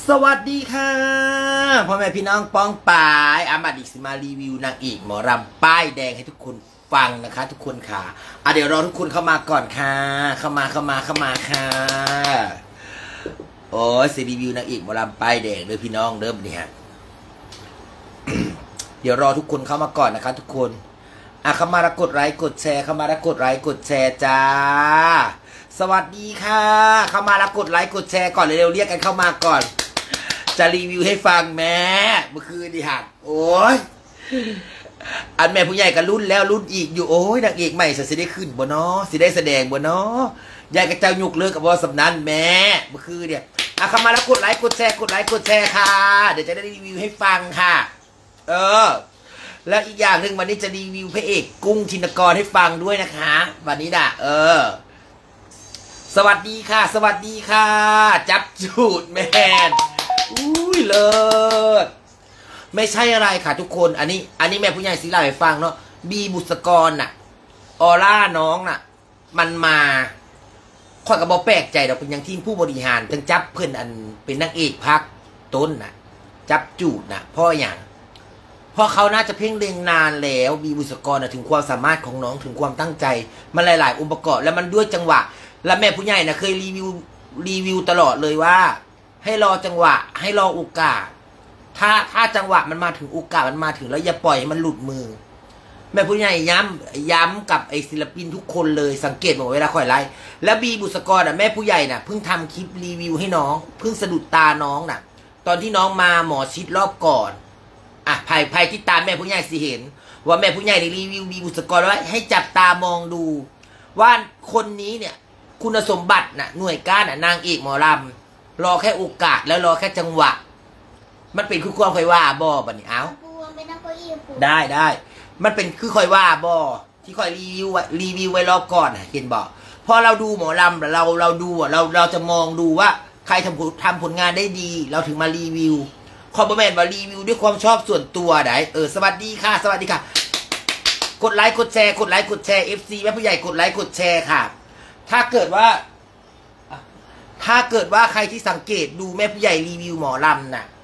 สวัสดีค่ะพ่อแม่พี่น้องป้องปายอามาดิกสิมารีวิวนางเอกหมอรำป้ายแดงให้ทุกคนฟังนะคะทุกคนค่ะเดี๋ยวรอทุกคนเข้ามาก่อนค่ะเข้ามาค่ะโอ้ยสิรีวิวนางเอกหมอรำป้ายแดงเลยพี่น้องเริ่มเนี่ย เดี๋ยวรอทุกคนเข้ามาก่อนนะคะทุกคนเข้ามาแล้วกดไลค์กดแชร์เข้ามาแล้วกดไลค์กดแชร์จ้าสวัสดีค่ะเข้ามาแล้วกดไลค์กดแชร์ก่อนเร็วๆเรียกกันเข้ามาก่อนจะรีวิวให้ฟังแม่เมื่อคืนดิหักโอ้ยอันแม่ผู้ใหญ่ก็รุ่นแล้วรุ่นอีกอยู่โอ้ยนางเอกใหม่สิได้ขึ้นบ่เนาะสิได้แสดงบ่เนาะยายกับเจ้ายุกเลิกกับว่าสำนันแม่เมื่อคืนเนี่ยเข้ามาแล้วกดไลค์กดแชร์กดไลค์กดแชร์ค่ะเดี๋ยวจะได้รีวิวให้ฟังค่ะแล้วอีกอย่างหนึ่งวันนี้จะรีวิวพระเอกกุ้งธินกรให้ฟังด้วยนะคะวันนี้น่ะสวัสดีค่ะสวัสดีค่ะจับจูดแมนอุ้ยเลิศไม่ใช่อะไรค่ะทุกคนอันนี้แม่ผู้ใหญ่ศิลาให้ฟังเนาะบีบุษกรน่ะออร่าน้องน่ะมันมาข้อยกับบอแปลกใจเราเป็นอย่างทีมผู้บริหารทั้งจับเพื่อนอันเป็นนางเอกพักต้นน่ะจับจูดน่ะพ่ออย่างเพราะเขาน่าจะเพ่งเล็งนานแล้วบีบุษกรถึงความสามารถของน้องถึงความตั้งใจมันหลายๆองค์ประกอบแล้วมันด้วยจังหวะและแม่ผู้ใหญ่นะเคยรีวิวตลอดเลยว่าให้รอจังหวะให้รอโอกาสถ้าจังหวะมันมาถึงโอกาสมันมาถึงแล้วอย่าปล่อยให้มันหลุดมือแม่ผู้ใหญ่ย้ำกับไอ้ศิลปินทุกคนเลยสังเกตบอกเวลาค่อยไล่แล้วบีบุษกรแม่ผู้ใหญ่น่ะเพิ่งทำคลิปรีวิวให้น้องเพิ่งสะดุดตาน้องน่ะตอนที่น้องมาหมอชิดรอบก่อนภัยที่ตามแม่ผู้ใหญ่สิเห็นว่าแม่ผู้ใหญ่ได้รีวิวบีบุษกรไว้ให้จับตามองดูว่าคนนี้เนี่ยคุณสมบัติน่ะหน่วยก้านนางเอกหมอลำรอแค่โอกาสแล้วรอแค่จังหวะมันเป็นคือความคอยว่าบอบันนี้ได้มันเป็นคือคอยว่าบอที่คอยรีวิวไว้รอบก่อนเห็นบอกพอเราดูหมอลำเราดูเราจะมองดูว่าใครทำผลงานได้ดีเราถึงมารีวิวคอมเมนต์ว่ารีวิวด้วยความชอบส่วนตัวได้สวัสดีค่ะสวัสดีค่ะกดไลค์กดแชร์กดไลค์กดแชร์ FC แม่ผู้ใหญ่กดไลค์กดแชร์ค่ะถ้าเกิดว่าใครที่สังเกตดูแม่ผู้ใหญ่รีวิวหมอลำน่ะ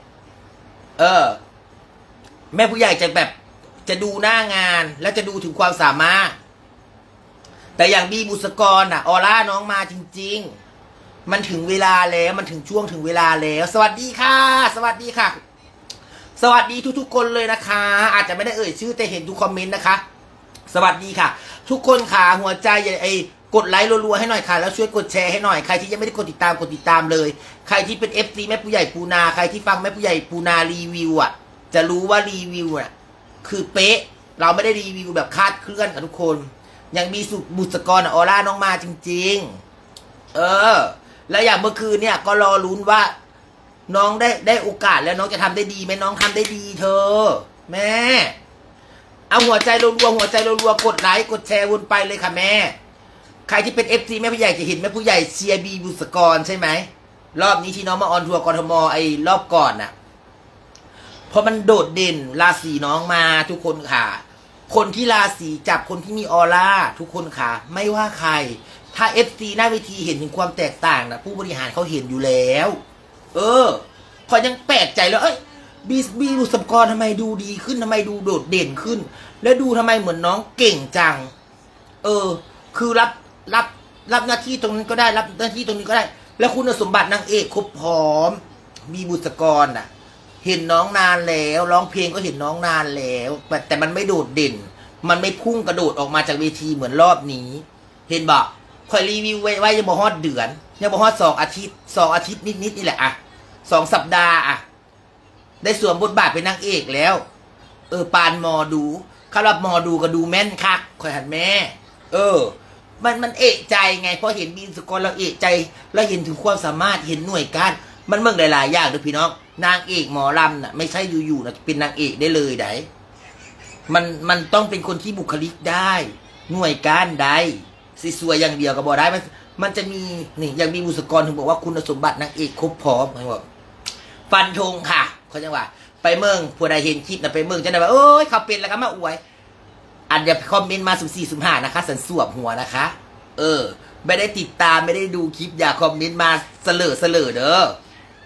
แม่ผู้ใหญ่จะแบบจะดูหน้างานแล้วจะดูถึงความสามารถแต่อย่างบีบุษกรน่ะออร่าน้องมาจริงๆมันถึงเวลาแล้วมันถึงช่วงถึงเวลาแล้วสวัสดีค่ะสวัสดีค่ะสวัสดีทุกๆคนเลยนะคะอาจจะไม่ได้เอ่ยชื่อแต่เห็นทุกคอมเมนต์นะคะสวัสดีค่ะทุกคนค่ะหัวใจกดไลค์รัวๆให้หน่อยค่ะแล้วช่วยกดแชร์ให้หน่อยใครที่ยังไม่ได้กดติดตามเลยใครที่เป็น FC แม่ผู้ใหญ่ปูนาใครที่ฟังแม่ผู้ใหญ่ปูนารีวิวจะรู้ว่ารีวิวคือเป๊ะเราไม่ได้รีวิวแบบคาดเคลื่อนกับทุกคนยังมีบุษกรออร่าน้องมาจริงๆแล้วอย่างเมื่อคืนเนี่ยก็รอลุ้นว่าน้องได้โอกาสแล้วน้องจะทำได้ดีไหมน้องทำได้ดีเธอแม่เอาหัวใจรัวๆกดไลค์กดแชร์วนไปเลยค่ะแม่ใครที่เป็น FC แม่ผู้ใหญ่จะเห็นแม่ผู้ใหญ่เชียร์บีบุษกรใช่ไหมรอบนี้ที่น้องมาออนทัวร์กทมรอบก่อนเพราะมันโดดเด่นราศีน้องมาทุกคนค่ะคนที่ราศีจับคนที่มีออร่าทุกคนค่ะไม่ว่าใครถ้า FC หน้าเวทีเห็นถึงความแตกต่างนะผู้บริหารเขาเห็นอยู่แล้วพอยังแปลกใจแล้วบีบุษกรทำไมดูดีขึ้นทำไมดูโดดเด่นขึ้นแล้วดูทำไมเหมือนน้องเก่งจังคือรับหน้าที่ตรงนั้นก็ได้รับหน้าที่ตรงนี้ก็ได้แล้วคุณสมบัตินางเอกครบพร้อมมีบุษกรเห็นน้องนานแล้วร้องเพลงก็เห็นน้องนานแล้วแต่มันไม่โดดเด่นมันไม่พุ่งกระโดดออกมาจากเวทีเหมือนรอบนี้เห็นบอกคอยรีวิวไว้ยังบ่ฮอดเดือนยังบ่ฮอด2 อาทิตย์นิดนี่แหละ2 สัปดาห์ได้สวมบทบาทเป็นนางเอกแล้วปานมอดูคำว่าหมอดูก็ดูแม่นคักคอยหันแม่มันเอะใจไงพอเห็นบีบุษกรเราเอะใจเราเห็นถึงความสามารถเห็นหน่วยการมันเมืองหลายๆอย่างด้วยพี่น้องนางเอกหมอลำไม่ใช่อยู่ๆเป็นนางเอกได้เลยได้มันต้องเป็นคนที่บุคลิกได้หน่วยการได้สวยอย่างเดียวก็บอกได้มันจะมีนี่อย่างบีบุษกรถึงบอกว่าคุณสมบัตินางเอกครบพร้อมเขาบอกฟันธงค่ะเขาจะว่าไปเมืองผู้ใดเห็นคลิปไปเมืองจะได้ว่าเขาเป็นแล้วก็มาอวยอันอย่าคอมเมนต์มาสุ่ม4 สุ่ม 5นะคะสันสวบหัวนะคะไม่ได้ติดตามไม่ได้ดูคลิปอย่าคอมเมนต์มาเสลอเด้อ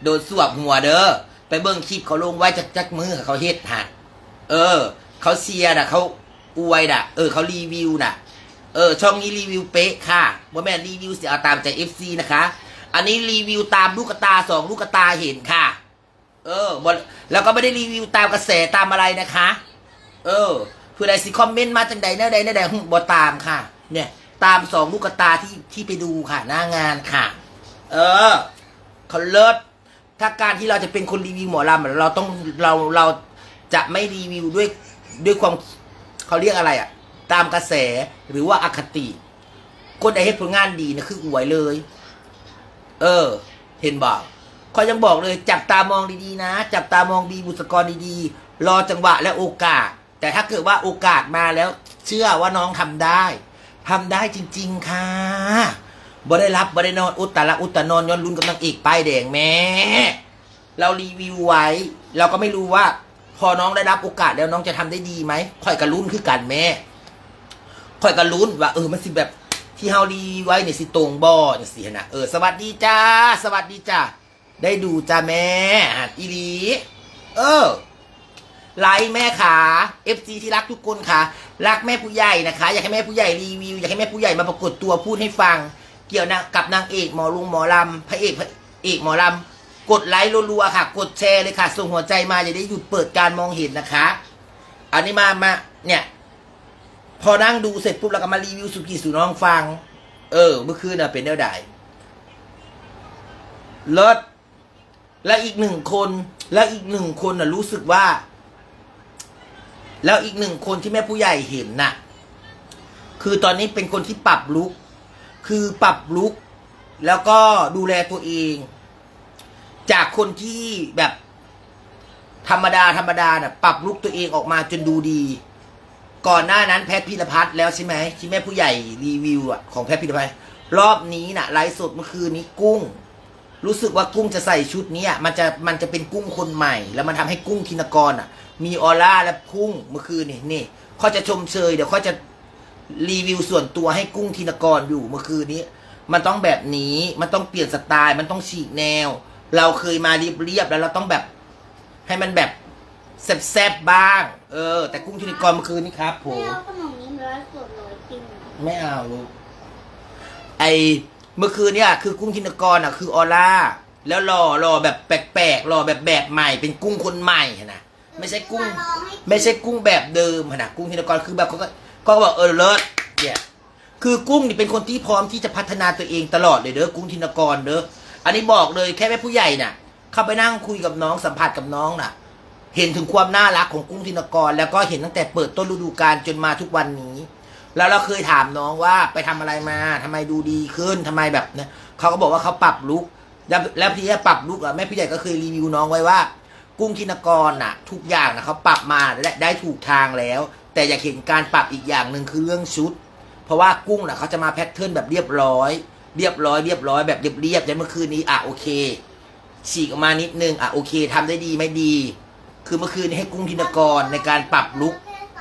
โดนสวบหัวเด้อไปเบิ่งคลิปเขาลงไว้จักมือเขาเฮ็ดฮะเขาเชียร์น่ะเขาอวยน่ะเขารีวิวน่ะช่องนี้รีวิวเป๊ะค่ะว่าแม่รีวิวเสียเอาตามใจ FC นะคะอันนี้รีวิวตามลูกตา2ลูกตาเห็นค่ะแล้วก็ไม่ได้รีวิวตามกระแสตามอะไรนะคะเพื่อใดสิคอมเมนต์มาจังใดแน่ใดบ่ตามค่ะเนี่ยตาม2ลูกตาที่ไปดูค่ะหน้างานค่ะเขาเลิศถ้าการที่เราจะเป็นคนรีวิวหมอลำเราต้องเราจะไม่รีวิวด้วยความเขาเรียกอะไรอ่ะตามกระแสหรือว่าอคติคนใดให้ผลงานดีนะคืออวยเลยเห็นบอกเขายังบอกเลยจับตามองดีๆนะจับตามองบีบุษกรดีๆรอจังหวะและโอกาสแต่ถ้าเกิดว่าโอกาสมาแล้วเชื่อว่าน้องทำได้จริงๆค่ะบ่ได้รับบ่ได้นอนอุตตะนอนย้อนลุ้นกับนางเอกป้ายแดงแม่เรารีวิวไว้เราก็ไม่รู้ว่าพอน้องได้รับโอกาสแล้วน้องจะทำได้ดีไหมค่อยกระลุ้นคือกันแม่ค่อยกระลุ้นว่ามันสิแบบที่เฮารีไว้เนี่ยสิตรงบ่เนี่ยสินะสวัสดีจ้าสวัสดีจ้าได้ดูจ้าแม่อีหลีไลค์แม่ขา FC ที่รักทุกคนค่ะรักแม่ผู้ใหญ่นะคะอยากให้แม่ผู้ใหญ่รีวิวอยากให้แม่ผู้ใหญ่มาปรากฏตัวพูดให้ฟังเกี่ยวกับนางเอกหมอลำพระเอกหมอลำกดไลค์รัวๆค่ะกดแชร์เลยค่ะส่งหัวใจมาอย่าได้หยุดเปิดการมองเห็นนะคะอันนี้มาเนี่ยพอนั่งดูเสร็จปุ๊บเราก็มารีวิวสุกี้สู่น้องฟังเมื่อคืนน่ะเป็นแนวใดเลิศและอีกหนึ่งคนน่ะรู้สึกว่าแล้วอีกหนึ่งคนที่แม่ผู้ใหญ่เห็นน่ะคือตอนนี้เป็นคนที่ปรับลุคแล้วก็ดูแลตัวเองจากคนที่แบบธรรมดาน่ะปรับลุคตัวเองออกมาจนดูดีก่อนหน้านั้นแพทย์พิรพัฒน์แล้วใช่ไหมที่แม่ผู้ใหญ่รีวิวของแพทย์พิรพัฒน์รอบนี้น่ะไลฟ์สดเมื่อคืนนี้กุ้งรู้สึกว่ากุ้งจะใส่ชุดนี้มันจะเป็นกุ้งคนใหม่แล้วมันทำให้กุ้งธินกรมีออร่าและพุ่งเมื่อคืนนี่เขาจะชมเชยเดี๋ยวเขาจะรีวิวส่วนตัวให้กุ้งธินกรอยู่เมื่อคืนนี้มันต้องแบบนี้มันต้องเปลี่ยนสไตล์มันต้องฉีกแนวเราเคยมาเรียบแล้วเราต้องแบบให้มันแบบแซ่บบ้างแต่กุ้งธินกรเมื่อคืนนี้ครับผมไม่เอาขนมนี้ร้อยสดเลยจริงไม่เอาลูกเมื่อคืนเนี่ยคือกุ้งธินกรคือออร่าแล้วรอแบบแปลกๆรอแบบใหม่เป็นกุ้งคนใหม่นะไม่ใช่กุ้งแบบเดิมนะกุ้งธินกรคือแบบเขาก็บอกเลิศเนี่ยคือกุ้งนี่เป็นคนที่พร้อมที่จะพัฒนาตัวเองตลอดเลยเด้อกุ้งธินกรเด้ออันนี้บอกเลยแค่แม่ผู้ใหญ่น่ะเข้าไปนั่งคุยกับน้องสัมผัสกับน้องน่ะเห็นถึงความน่ารักของกุ้งธินกรแล้วก็เห็นตั้งแต่เปิดต้นฤดูกาลจนมาทุกวันนี้แล้วเราเคยถามน้องว่าไปทำอะไรมาทำไมดูดีขึ้นทำไมแบบเนี่ยเขาก็บอกว่าเขาปรับลุคแล้วพี่ปรับลุคแม่ผู้ใหญ่ก็เคยรีวิวน้องไว้ว่ากุ้งธินกรทุกอย่างเขาปรับมาและได้ถูกทางแล้วแต่อยากเห็นการปรับอีกอย่างหนึ่งคือเรื่องชุดเพราะว่ากุ้งเขาจะมาแพทเทิร์นแบบเรียบร้อยแบบเรียบแต่เมื่อคืนนี้โอเคฉีกออกมานิดนึงโอเคทำได้ดีไม่ดีคือเมื่อคืนนี้ให้กุ้งธินกรในการปรับลุค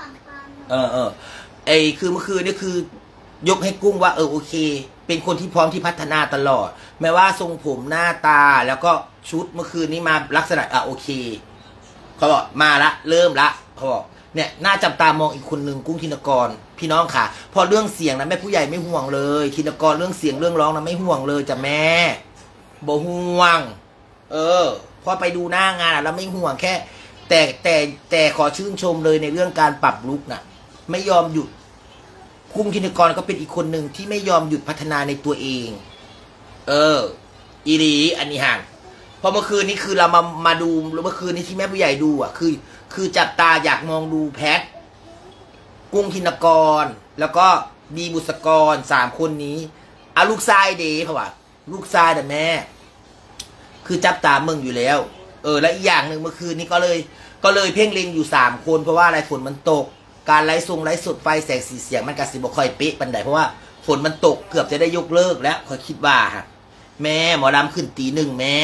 คือเมื่อคืนนี่คือยกให้กุ้งว่าโอเคเป็นคนที่พร้อมที่พัฒนาตลอดแม้ว่าทรงผมหน้าตาแล้วก็ชุดเมื่อคืนนี้มาลักษณะโอเคเขาบอกมาละเริ่มละเขาบอกเนี่ยน่าจับตามองอีกคนหนึ่งกุ้งธินกรพี่น้องค่ะพอเรื่องเสียงนะแม่ผู้ใหญ่ไม่ห่วงเลยธินกรเรื่องเสียงเรื่องร้องนะไม่ห่วงเลยจ้ะแม่บ่ห่วงพอไปดูหน้างานแล้วไม่ห่วงแค่แต่ขอชื่นชมเลยในเรื่องการปรับลุคนะไม่ยอมหยุดกุ้งธินกรก็เป็นอีกคนหนึ่งที่ไม่ยอมหยุดพัฒนาในตัวเองอีหลีอันนี้ห่างพอเมื่อคืนนี้คือเรามาดูเมื่อคืนนี้ที่แม่ผู้ใหญ่ดูคือจับตาอยากมองดูแพทกุ้งธินกรแล้วก็บีบุษกร3คนนี้ลูกชายเด๋เพราะว่าลูกชายแต่แม่คือจับตาเมืองอยู่แล้วและอีกอย่างหนึ่งเมื่อคืนนี้ก็เลยเพ่งเล็งอยู่3คนเพราะว่าอะไรฝนมันตกการไลฟ์สดไฟแสงสีเสียงมันกระสิบบ่ค่อยเป๊ะปันใดเพราะว่าฝนมันตกเกือบจะได้ยกเลิกแล้วเขาคิดว่าแม่หมอลำขึ้นตี 1แม่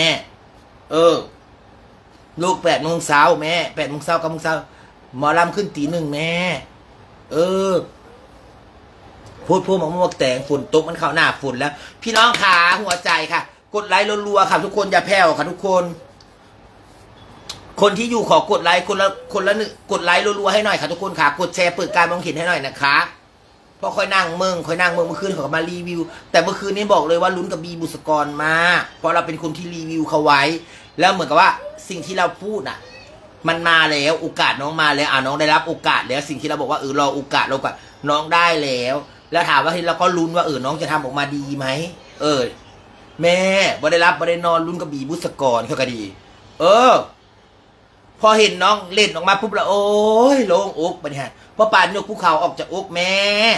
ลูก8 โมงเช้าแม่8 โมงเช้า9 โมงเช้าหมอลำขึ้นตี 1แม่พูดหมอกแต่งฝนตกมันเข้าหน้าฝนแล้วพี่น้องขาหัวใจค่ะกดไลค์รัวๆค่ะทุกคนอย่าแผ่วค่ะทุกคนคนที่อยู่ขอกดไลค์คนละหนึ่งกดไลค์รัวๆให้หน่อยค่ะทุกคนค่ะกดแชร์เปิดการมองเห็นให้หน่อยนะคะเพราะค่อยนั่งเมืองเมื่อคืนเขาก็มารีวิวแต่เมื่อคืนนี้บอกเลยว่าลุ้นกับบีบุษกรมากเพราะเราเป็นคนที่รีวิวเขาไว้แล้วเหมือนกับว่าสิ่งที่เราพูดอ่ะมันมาแล้วโอกาสน้องมาแล้วน้องได้รับโอกาสแล้วสิ่งที่เราบอกว่ารอโอกาสน้องได้แล้วถามว่าเราก็ลุ้นว่าน้องจะทำออกมาดีไหมแม่บ่ได้นอนลุ้นกับบีบุษกรเขาก็ดีพอเห็นน้องเล่นออกมาปุ๊บแล้วโอ้ยโล่งอกไปเนี่ยพอปานยกภูเขาออกจากอกแม่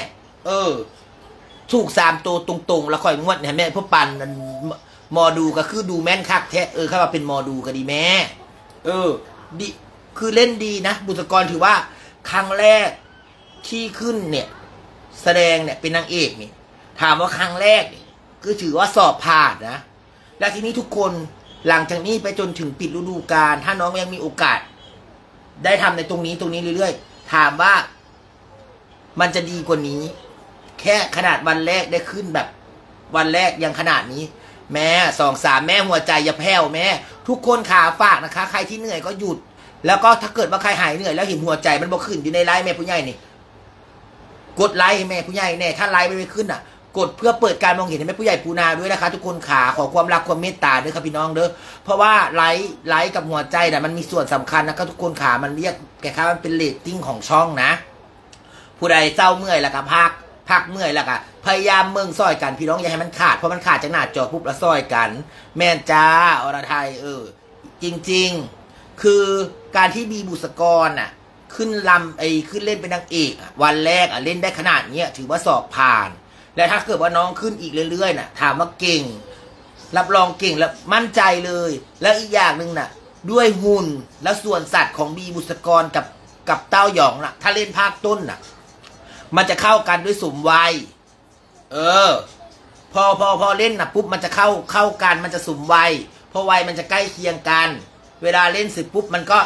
ถูก3 ตัวตรงๆแล้วค่อยงวดเนี่ยแม่พอปานมอดูก็คือดูแม่นคักแท้เข้ามาเป็นมอดูก็ดีแม่ดีคือเล่นดีนะบุษกรถือว่าครั้งแรกที่ขึ้นเนี่ยแสดงเนี่ยเป็นนางเอกนี่ถามว่าครั้งแรกนี่คือถือว่าสอบผ่านนะแล้วทีนี้ทุกคนหลังจากนี้ไปจนถึงปิดฤดูกาลถ้าน้องยังมีโอกาสได้ทำในตรงนี้เรื่อยๆถามว่ามันจะดีกว่านี้แค่ขนาดวันแรกได้ขึ้นแบบวันแรกยังขนาดนี้แม่2 3แม่หัวใจอย่าแผ่วแม่ทุกคนขาฝากนะคะใครที่เหนื่อยก็หยุดแล้วก็ถ้าเกิดว่าใครหายเหนื่อยแล้วเห็นหัวใจมันบ่ขึ้นอยู่ในไลฟ์แม่ผู้ใหญ่นี่กดไลค์ให้แม่ผู้ใหญ่แน่ถ้าไลค์ไม่ขึ้นอ่ะกดเพื่อเปิดการมองเห็นให้แม่ผู้ใหญ่ปูนาด้วยนะคะทุกคนขาขอความรักความเมตตาด้วยครับพี่น้องเด้อเพราะว่าไลค์กับหัวใจน่ะมันมีส่วนสำคัญนะครับทุกคนขามันเรียกแกครับมันเป็นเรตติ้งของช่องนะผู้ใดเศร้าเมื่อยแล้วก็พักเมื่อยแล้วก็พยายามเมืองซอยกันพี่น้องอย่าให้มันขาดเพราะมันขาดจากหน้าจอปุ๊บแล้วซอยกันแม่นจ้าอรไทยจริงๆคือการที่บีบุษกรน่ะขึ้นขึ้นเล่นเป็นนางเอกวันแรกเล่นได้ขนาดนี้ถือว่าสอบผ่านและถ้าเกิดว่าน้องขึ้นอีกเรื่อยๆน่ะถามว่าเก่งรับรองเก่งแล้วมั่นใจเลยแล้วอีกอย่างหนึ่งน่ะด้วยหุ่นและส่วนสัตว์ของบีบุษกรกับเต้าหยองน่ะถ้าเล่นภาคต้นน่ะมันจะเข้ากันด้วยสมวัยพอเล่นน่ะปุ๊บมันจะเข้ากันมันจะสมวัยพอวัยมันจะใกล้เคียงกันเวลาเล่นเสร็จปุ๊บมันก็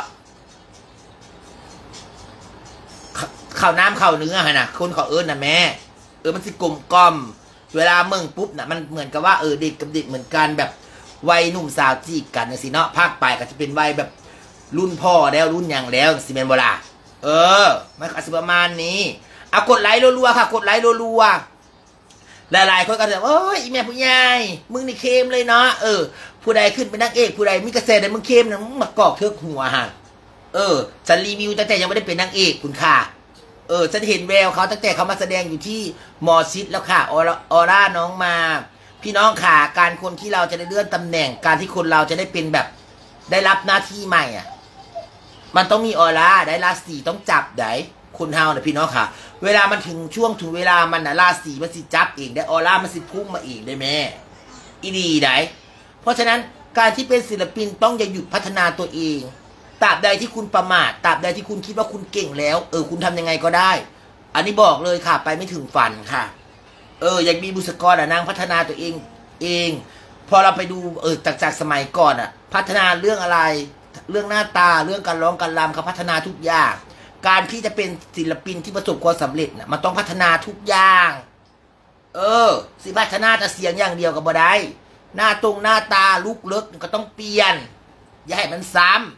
ข้าวน้ำข้าวเนื้อนะคนเขานะแม่มันสิกลมกล่อมเวลาเมืองปุ๊บน่ะมันเหมือนกับว่าเด็กกับเด็กเหมือนกันแบบวัยหนุ่มสาวจีบกันสิเนาะภาคปลายก็จะเป็นวัยแบบรุ่นพ่อแล้วรุ่นยังแล้วสิเมนโบรามันอาจจะประมาณนี้กดไลค์รัวๆค่ะกดไลค์รัวๆหลายๆคนก็จะโอ้ยอีแม่ผู้ใหญ่มึงนี่เข้มเลยเนาะผู้ใดขึ้นเป็นนักเอกผู้ใดมีกระแสแต่มึงเข้มนะมึงมากอกเทือกหัวฮะฉันรีวิวตั้งแต่ยังไม่ได้เป็นนางเอกคุณค่ะฉันเห็นแววเขาตั้งแต่เขามาแสดงอยู่ที่มอซิดแล้วค่ะออร่าน้องมาพี่น้องค่ะการคนที่เราจะได้เลื่อนตำแหน่งการที่คนเราจะได้เป็นแบบได้รับหน้าที่ใหม่มันต้องมีออร่าได้ราศีต้องจับได้คนเฮานะพี่น้องค่ะเวลามันถึงช่วงถึงเวลามันราศีมันสิจับเองได้ออร่ามันสิพุ่งมาเองได้แม่อีดีได้เพราะฉะนั้นการที่เป็นศิลปินต้องอย่าหยุดพัฒนาตัวเองตราบใดที่คุณประมาทตราบใดที่คุณคิดว่าคุณเก่งแล้วคุณทำยังไงก็ได้อันนี้บอกเลยค่ะไปไม่ถึงฝันค่ะอย่างมีบุษกรนางพัฒนาตัวเองพอเราไปดูจากสมัยก่อนพัฒนาเรื่องอะไรเรื่องหน้าตาเรื่องการร้องการรำเขาพัฒนาทุกอย่างการที่จะเป็นศิลปินที่ประสบความสำเร็จมันต้องพัฒนาทุกอย่างสิพัฒนาแต่เสียงอย่างเดียวก็บ่ได้หน้าตาลุกเลิกก็ต้องเปลี่ยนอย่าให้มันซ้ำ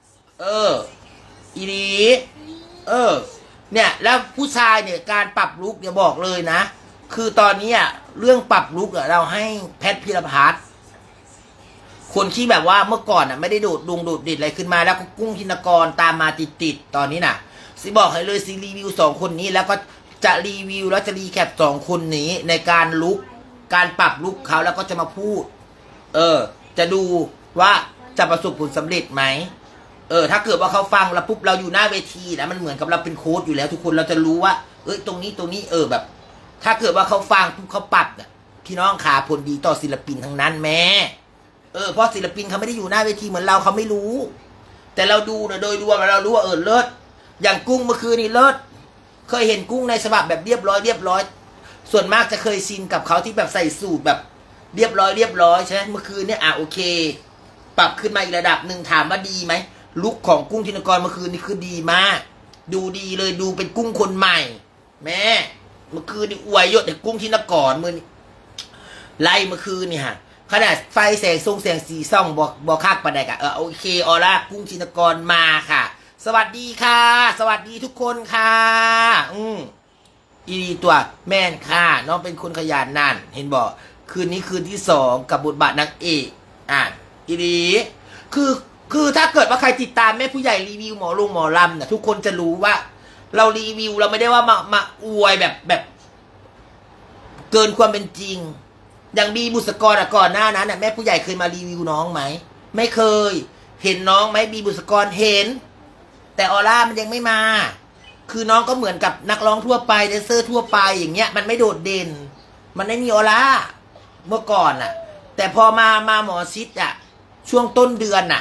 อีดีเนี่ยแล้วผู้ชายเนี่ยการปรับลุกเนี่ยบอกเลยนะคือตอนนี้เรื่องปรับลุกเราให้แพทย์พิรพัฒน์คนที่แบบว่าเมื่อก่อนไม่ได้โดดเด่นอะไรขึ้นมาแล้วก็กุ้งธินกรตามมาติดตอนนี้น่ะสิบอกให้เลยสิรีวิว2 คนนี้แล้วก็จะรีวิวแล้วจะรีแคป2 คนนี้ในการลุกการปรับลุกเขาแล้วก็จะมาพูดจะดูว่าจะประสบผลสำเร็จไหมถ้าเกิดว่าเขาฟังแล้วปุ๊บเราอยู่หน้าเวทีนะมันเหมือนกับเราเป็นโค้ชอยู่แล้วทุกคนเราจะรู้ว่าตรงนี้แบบ ถ้าเกิดว่าเขาฟังปุ๊บเขาปรับพี่น้องขาผลดีต่อศิลปินทั้งนั้นแม่เพราะศิลปินเขาไม่ได้อยู่หน้าเวทีเหมือนเราเขาไม่รู้แต่เราดูโดยรวมเรารู้ว่าเลิศอย่างกุ้งเมื่อคืนนี้เลิศเคยเห็นกุ้งในฉบับแบบเรียบร้อยส่วนมากจะเคยชินกับเขาที่แบบใส่สูทแบบเรียบร้อยใช่ไหมเมื่อคืนเนี่ยโอเคปรับขึ้นมาอีกระดับหนึ่งถามว่าดีไหมลุคของกุ้งธินกรเมื่อคืนนี่คือดีมากดูดีเลยดูเป็นกุ้งคนใหม่แม่เมื่อคืนนี่อวยยศแต่กุ้งธินกรมือไล่เมื่อคืนนี่ฮะขนาดไฟแสงแสงสีส่องบอกคักปานใดกะโอเคออร่ากุ้งจินตกรมาค่ะ สวัสดีค่ะ สวัสดีทุกคนค่ะอีดีตัวแม่นค่ะน้องเป็นคนขยันนั่นเห็นบอกคืนนี้คืนที่2กับบทบาทนางเอกอีดีคือถ้าเกิดว่าใครติดตามแม่ผู้ใหญ่รีวิวหมอลำนะทุกคนจะรู้ว่าเรารีวิวเราไม่ได้ว่ามาอวยแบบเกินความเป็นจริงอย่างบีบุษกรก่อนหน้านั้นแม่ผู้ใหญ่เคยมารีวิวน้องไหมไม่เคยเห็นน้องไหมบีบุษกรเห็นแต่ออร่ามันยังไม่มาคือน้องก็เหมือนกับนักร้องทั่วไปแดนเซอร์ทั่วไปอย่างเงี้ยมันไม่โดดเด่นมันไม่มีออร่าเมื่อก่อนแต่พอมาหมอชิดช่วงต้นเดือน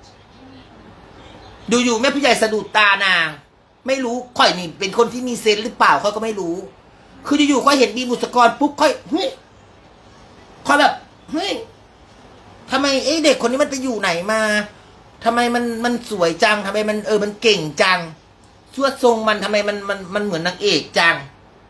ดูอยู่แม่ผู้ใหญ่สะดุดตานางไม่รู้ค่อยนี่เป็นคนที่มีเซนส์หรือเปล่าค่อยก็ไม่รู้คืออยู่ๆค่อยเห็นบีบุษกรปุ๊บค่อยเฮ้ยค่อยแบบเฮ้ยทำไมเด็กคนนี้มันไปอยู่ไหนมาทำไมมันสวยจังทำไมมันมันเก่งจังสวดทรงมันทำไมมันเหมือนนางเอกจัง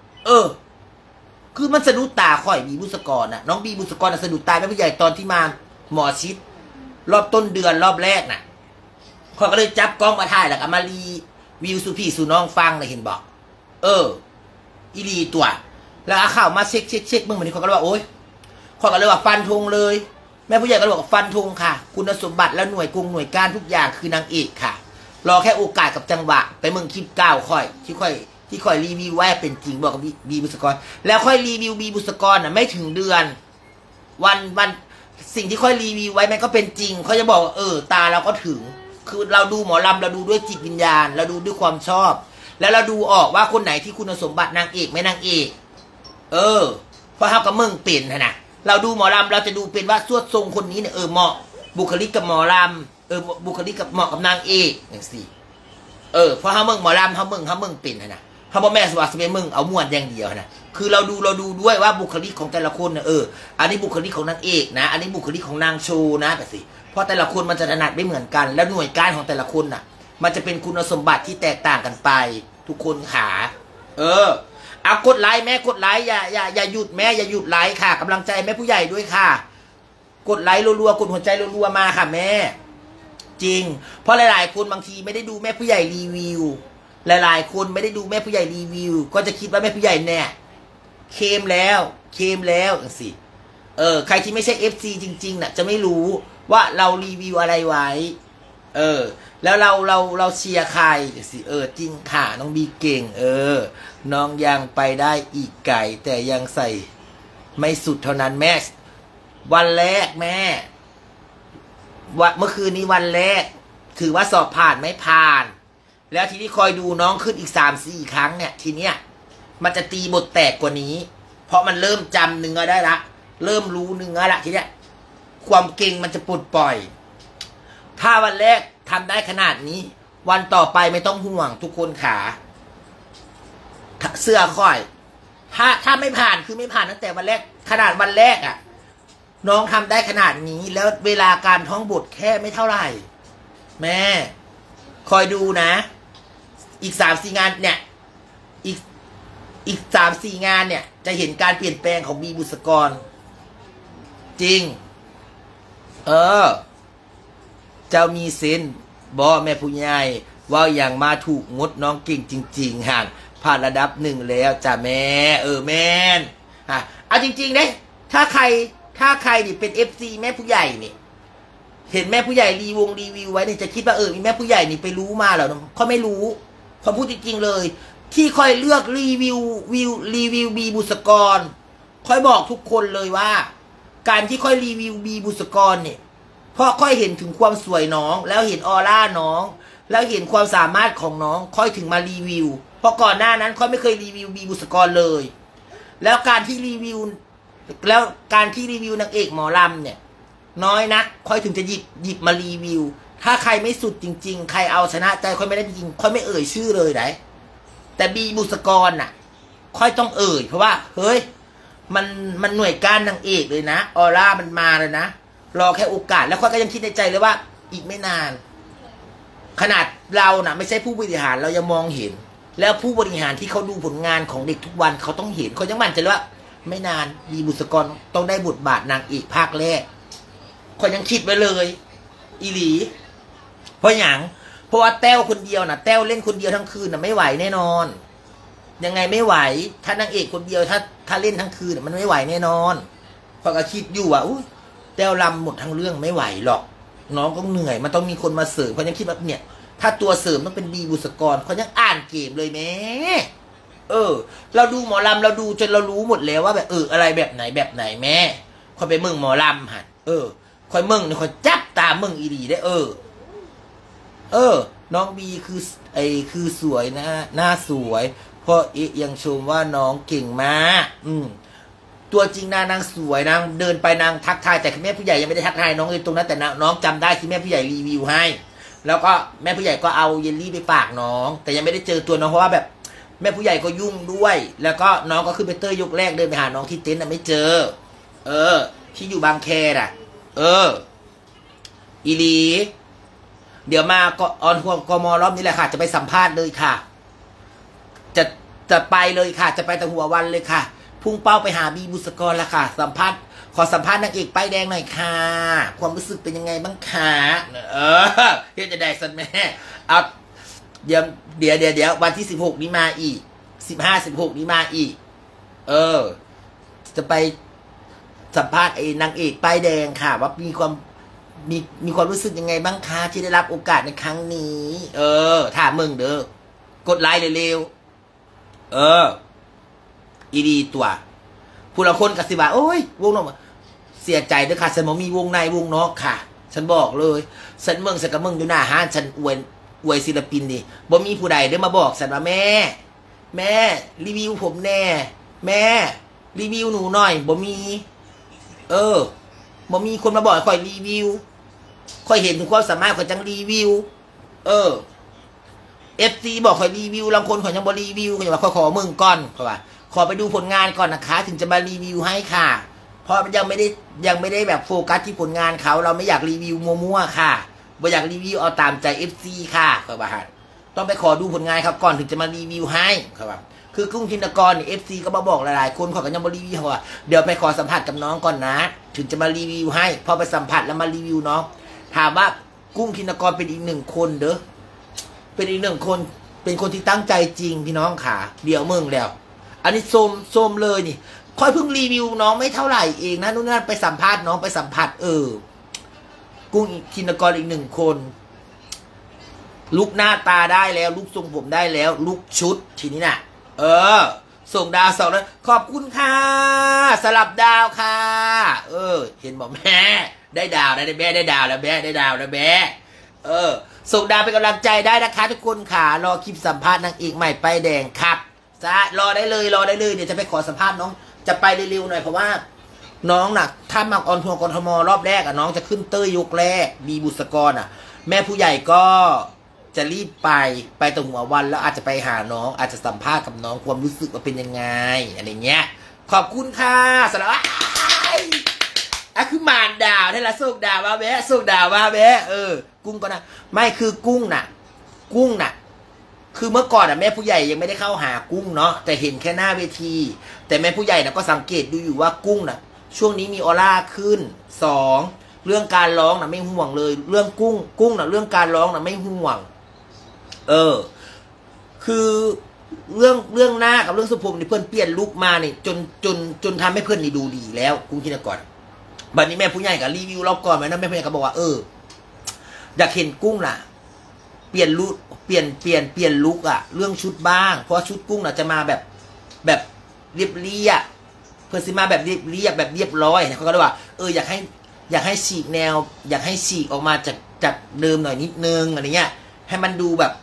คือมันสะดุดตาค่อยบีบุษกรน้องบีบุษกรสะดุดตาแม่ผู้ใหญ่ตอนที่มาหมอชิดรอบต้นเดือนรอบแรกเขาก็เลยจับกล้องมาถ่ายแล้วก็มารีวิวสุพี่สุน้องฟังเลยเห็นบอกอีลีตัวแล้วเอาข่าวมาเช็คมึงเหมือนที่เขาก็เลยว่าโอ๊ยเขาก็เลยว่าฟันธงเลยแม่ผู้ใหญ่ก็เลยบอกฟันธงค่ะคุณสมบัติและหน่วยการทุกอย่างคือนางเอกค่ะรอแค่โอกาสกับจังหวะไปมึงคลิป9ค่อยที่ค่อยรีวิวว่าเป็นจริงบอกกับบีบุษกรแล้วค่อยรีวิวบีบุษกรไม่ถึงเดือนวันสิ่งที่ค่อยรีวิวไว้มันก็เป็นจริงเขาจะบอกว่าตาเราก็ถึงคือเราดูหมอลำเราดูด้วยจิตวิญญาณเราดูด้วยความชอบแล้วเราดูออกว่าคนไหนที่คุณสมบัตินางเอกไม่นางเอกเพราะเขากับมึงเป็นนะเราดูหมอลำเราจะดูเป็นว่าสวดทรงคนนี้เนี่ยเหมาะบุคลิกกับหมอลำบุคลิกกับเหมาะกับนางเอกอย่างสิเพราะเขามึงหมอลำเขามึงเป็นนะเขาบอกแม่สวัสดิ์มึงเอาม้วนอย่างเดียวนะคือเราดูด้วยว่าบุคลิกของแต่ละคนเนี่ยอันนี้บุคลิกของนางเอกนะอันนี้บุคลิกของนางโชว์นะแบบสิเพราะแต่ละคนมันจะถนัดไม่เหมือนกันแล้วหน่วยการของแต่ละคนมันจะเป็นคุณสมบัติที่แตกต่างกันไปทุกคนขาเอากดไลค์แม่กดไลค์อย่าหยุดแม่อย่าหยุดไลค์ค่ะกำลังใจแม่ผู้ใหญ่ด้วยค่ะกดไลค์รัวๆกดหัวใจรัวๆมาค่ะแม่จริงเพราะหลายๆคนบางทีไม่ได้ดูแม่ผู้ใหญ่รีวิวหลายๆคนไม่ได้ดูแม่ผู้ใหญ่รีวิวก็จะคิดว่าแม่ผู้ใหญ่เนี่ยเคมแล้วอย่างสิใครที่ไม่ใช่ FC จริงๆจะไม่รู้ว่าเรารีวิวอะไรไว้แล้วเราเชียร์ใครสิจริงค่ะน้องบีเก่งน้องยังไปได้อีกไก่แต่ยังใส่ไม่สุดเท่านั้นแม่วันแรกแม่เมื่อคืนนี้วันแรกถือว่าสอบผ่านไม่ผ่านแล้วทีนี้คอยดูน้องขึ้นอีก3-4 ครั้งเนี่ยทีเนี้ยมันจะตีบทแตกกว่านี้เพราะมันเริ่มจำเนื้อได้ละเริ่มรู้เนื้อละทีเนี้ยความเก่งมันจะปลดปล่อยถ้าวันแรกทำได้ขนาดนี้วันต่อไปไม่ต้องห่วงทุกคนขาเสื้อค่อยถ้าไม่ผ่านคือไม่ผ่านตั้งแต่วันแรกขนาดวันแรกน้องทำได้ขนาดนี้แล้วเวลาการท่องบทแค่ไม่เท่าไหร่แม่คอยดูนะอีก3-4 งานเนี่ยอีก3-4 งานเนี่ยจะเห็นการเปลี่ยนแปลงของบีบุษกรจริงเจ้ามีเซนบ่แม่ผู้ใหญ่ว่าอย่างมาถูกงดน้องเก่งจริงๆห่างผ่านระดับ1แล้วจ้ะแม่แม่นเอาจริงๆเนี่ยถ้าใครนี่เป็น FC แม่ผู้ใหญ่นี่เห็นแม่ผู้ใหญ่รีวิวไว้เนี่ยจะคิดว่ามีแม่ผู้ใหญ่นี่ไปรู้มาเหรอเขาไม่รู้เขาพูดจริงๆเลยที่ค่อยเลือกรีวิวบีบุษกรค่อยบอกทุกคนเลยว่าการที่ค่อยรีวิวบีบุษกรเนี่ยเพราะค่อยเห็นถึงความสวยน้องแล้วเห็นออร่าน้องแล้วเห็นความสามารถของน้องค่อยถึงมารีวิวเพราะก่อนหน้านั้นค่อยไม่เคยรีวิวบีบุษกรเลยแล้วการที่รีวิวนางเอกหมอลำเนี่ยน้อยนักค่อยถึงจะหยิบมารีวิวถ้าใครไม่สุดจริงๆใครเอาชนะใจค่อยไม่ได้จริงค่อยไม่ชื่อเลยไหนแต่บีบุษกรค่อยต้องเพราะว่าเฮ้ยมันหน่วยการนางเอกเลยนะออร่ามันมาเลยนะรอแค่โอกาสแล้วค่อยก็ยังคิดในใจเลยว่าอีกไม่นานขนาดเราไม่ใช่ผู้บริหารเรายังมองเห็นแล้วผู้บริหารที่เขาดูผลงานของเด็กทุกวันเขาต้องเห็นเขายังมั่นใจว่าไม่นานบีบุษกรต้องได้บทบาทนางเอกภาคแรกคนยังคิดไว้เลยอีหลีเพราะอย่างเพราะว่าแต้วคนเดียวนะแต้วเล่นคนเดียวทั้งคืนนะไม่ไหวแน่นอนยังไงไม่ไหวถ้านางเอกคนเดียวถ้าเล่นทั้งคืนมันไม่ไหวแน่นอนพอก็คิดอยู่ว่าอุ้ยแต้วลำหมดทั้งเรื่องไม่ไหวหรอกน้องก็เหนื่อยมันต้องมีคนมาเสริมเพราะยังคิดว่าเนี่ยถ้าตัวเสริมต้องเป็นบีบุษกรเขายังอ่านเกมเลยแม่เราดูหมอลำเราดูจนเรารู้หมดแล้วว่าแบบอะไรแบบไหนแบบไหนแม่คอยไปมึงหมอลำหัดคอยมึงเนี่ยคอยจับตามึงอีดีได้น้องบีคือสวยนะหน้าสวยเพราะยังชมว่าน้องเก่งมากตัวจริงนางสวยนางเดินไปนางทักทายแต่แม่ผู้ใหญ่ยังไม่ได้ทักทายน้องเลยตรงนั้นแต่น้องจำได้ที่แม่ผู้ใหญ่รีวิวให้แล้วก็แม่ผู้ใหญ่ก็เอาเยลลี่ไปฝากน้องแต่ยังไม่ได้เจอตัวน้องเพราะว่าแบบแม่ผู้ใหญ่ก็ยุ่งด้วยแล้วก็น้องก็ขึ้นไปเตยยกแรกเดินไปหาน้องที่เต็นท์ไม่เจอที่อยู่บางแคน่ะอีลีเดี๋ยวมาก็ออนกมรอบนี้แหละค่ะจะไปสัมภาษณ์เลยค่ะจะไปเลยค่ะจะไปแต่หัววันเลยค่ะพุ่งเป้าไปหาบีบุษกรละค่ะสัมภาษณ์ขอสัมภาษณ์นางเอกป้ายแดงหน่อยค่ะความรู้สึกเป็นยังไงบ้างคะเดี๋ยวจะได้สันแม่เอาเดี๋ยววันที่16นี้มาอีก15-16นี้มาอีกจะไปสัมภาษณ์ไอ้นางเอกป้ายแดงค่ะว่ามีความรู้สึกยังไงบ้างคะที่ได้รับโอกาสในครั้งนี้ถามมึงเด้อกดไลค์เร็วอีดีตัวผู้ละคนกับสิบาโอ้ยวงนอกเสียใจด้วยค่ะฉันบอกมีวงในวงนอกค่ะฉันบอกเลยฉันเมืองฉันกับเมืองอยู่หน้าห้านฉันอวยศิลปินนี่บ่มีผู้ใดได้มาบอกฉันว่าแม่รีวิวผมแน่แม่รีวิวหนูหน่อยบ่มีบ่มีคนมาบอกค่อยรีวิวค่อยเห็นถึงความสามารถค่อยจังรีวิวFC บอกค่อยรีวิวบางคนค่อยยังบ่รีวิวก็อย่าว่าค่อยขอมึงก่อนเขาว่าขอไปดูผลงานก่อนนะคะถึงจะมารีวิวให้ค่ะเพราะมันยังไม่ได้แบบโฟกัสที่ผลงานเขาเราไม่อยากรีวิวมั่วๆค่ะบ่อยากรีวิวเอาตามใจ FC ค่ะเขาว่าต้องไปขอดูผลงานครับก่อนถึงจะมารีวิวให้เขาว่าคือกุ้งธินกรเนี่ย FC ก็มาบอกหลายๆคนเขาก็ยังบ่รีวิวว่าเดี๋ยวไปขอสัมผัสกับน้องก่อนนะถึงจะมารีวิวให้พอไปสัมผัสแล้วมารีวิวน้องถามว่ากุ้งธินกรเป็นอีกหนึ่งคนเด้อเป็นอีกหนึ่งคนเป็นคนที่ตั้งใจจริงพี่น้องค่ะเดี๋ยวมึงแล้วอันนี้ส้มเลยนี่ค่อยเพิ่งรีวิวน้องไม่เท่าไหร่เองนะนู่นนั่นไปสัมภาษณ์น้องไปสัมผัสกุ้งธินกรอีกหนึ่งคนลุกหน้าตาได้แล้วลุกทรงผมได้แล้วลุกชุดทีนี้น่ะส่งดาว2แล้วขอบคุณค่ะสลับดาวค่ะเห็นบอกแม่ได้ดาวได้แม่ได้ดาวแล้วแม่ได้ดาวแล้วแม่ส่งดาวเป็นกำลังใจได้นะคะทุกคนค่ะรอคลิปสัมภาษณ์นางเอกใหม่ป้ายแดงครับจ้ารอได้เลยเดี๋ยวจะไปขอสัมภาษณ์น้องจะไปเร็วๆหน่อยเพราะว่าน้องน่ะถ้ามาออนทัวร์กทมรอบแรกน้องจะขึ้นเต้ยยกแรกบีบุษกรแม่ผู้ใหญ่ก็จะรีบไปตรงหัววันแล้วอาจจะไปหาน้องอาจจะสัมภาษณ์กับน้องความรู้สึกว่าเป็นยังไงอะไรเงี้ยขอบคุณค่ะสำหรับคือมารดาวนี่แหละส่งดาวมาแม่ส่งดาวมาแม่กุ้งก็นะไม่คือกุ้งน่ะคือเมื่อก่อนแม่ผู้ใหญ่ยังไม่ได้เข้าหากุ้งเนาะแต่เห็นแค่หน้าเวทีแต่แม่ผู้ใหญ่ก็สังเกตดูอยู่ว่ากุ้งช่วงนี้มีออร่าขึ้น2เรื่องการร้องไม่ห่วงเลยเรื่องกุ้งเรื่องการร้องไม่ห่วงคือเรื่องหน้ากับเรื่องสุภมนี่เพื่อนเปลี่ยนลุกมานี่จนทำให้เพื่อนนี่ดูดีแล้วกุ้งธินกรบัดนี้แม่ผู้ใหญ่กับรีวิวรอบก่อนไหมนะแม่ผู้ใหญ่ก็บอกว่าอยากเห็นกุ้งเปลี่ยนลุกเปลี่ยนลุกเรื่องชุดบ้างเพราะชุดกุ้งจะมาแบบเรียบเพื่อนสิมาแบบเรียบแบบเรียบร้อยเขาก็เลยว่าอยากให้ฉีกแนวอยากให้ฉีกออกมาจากเดิมหน่อยนิดนึงอะไรเงี้ยให้มันดูแบบ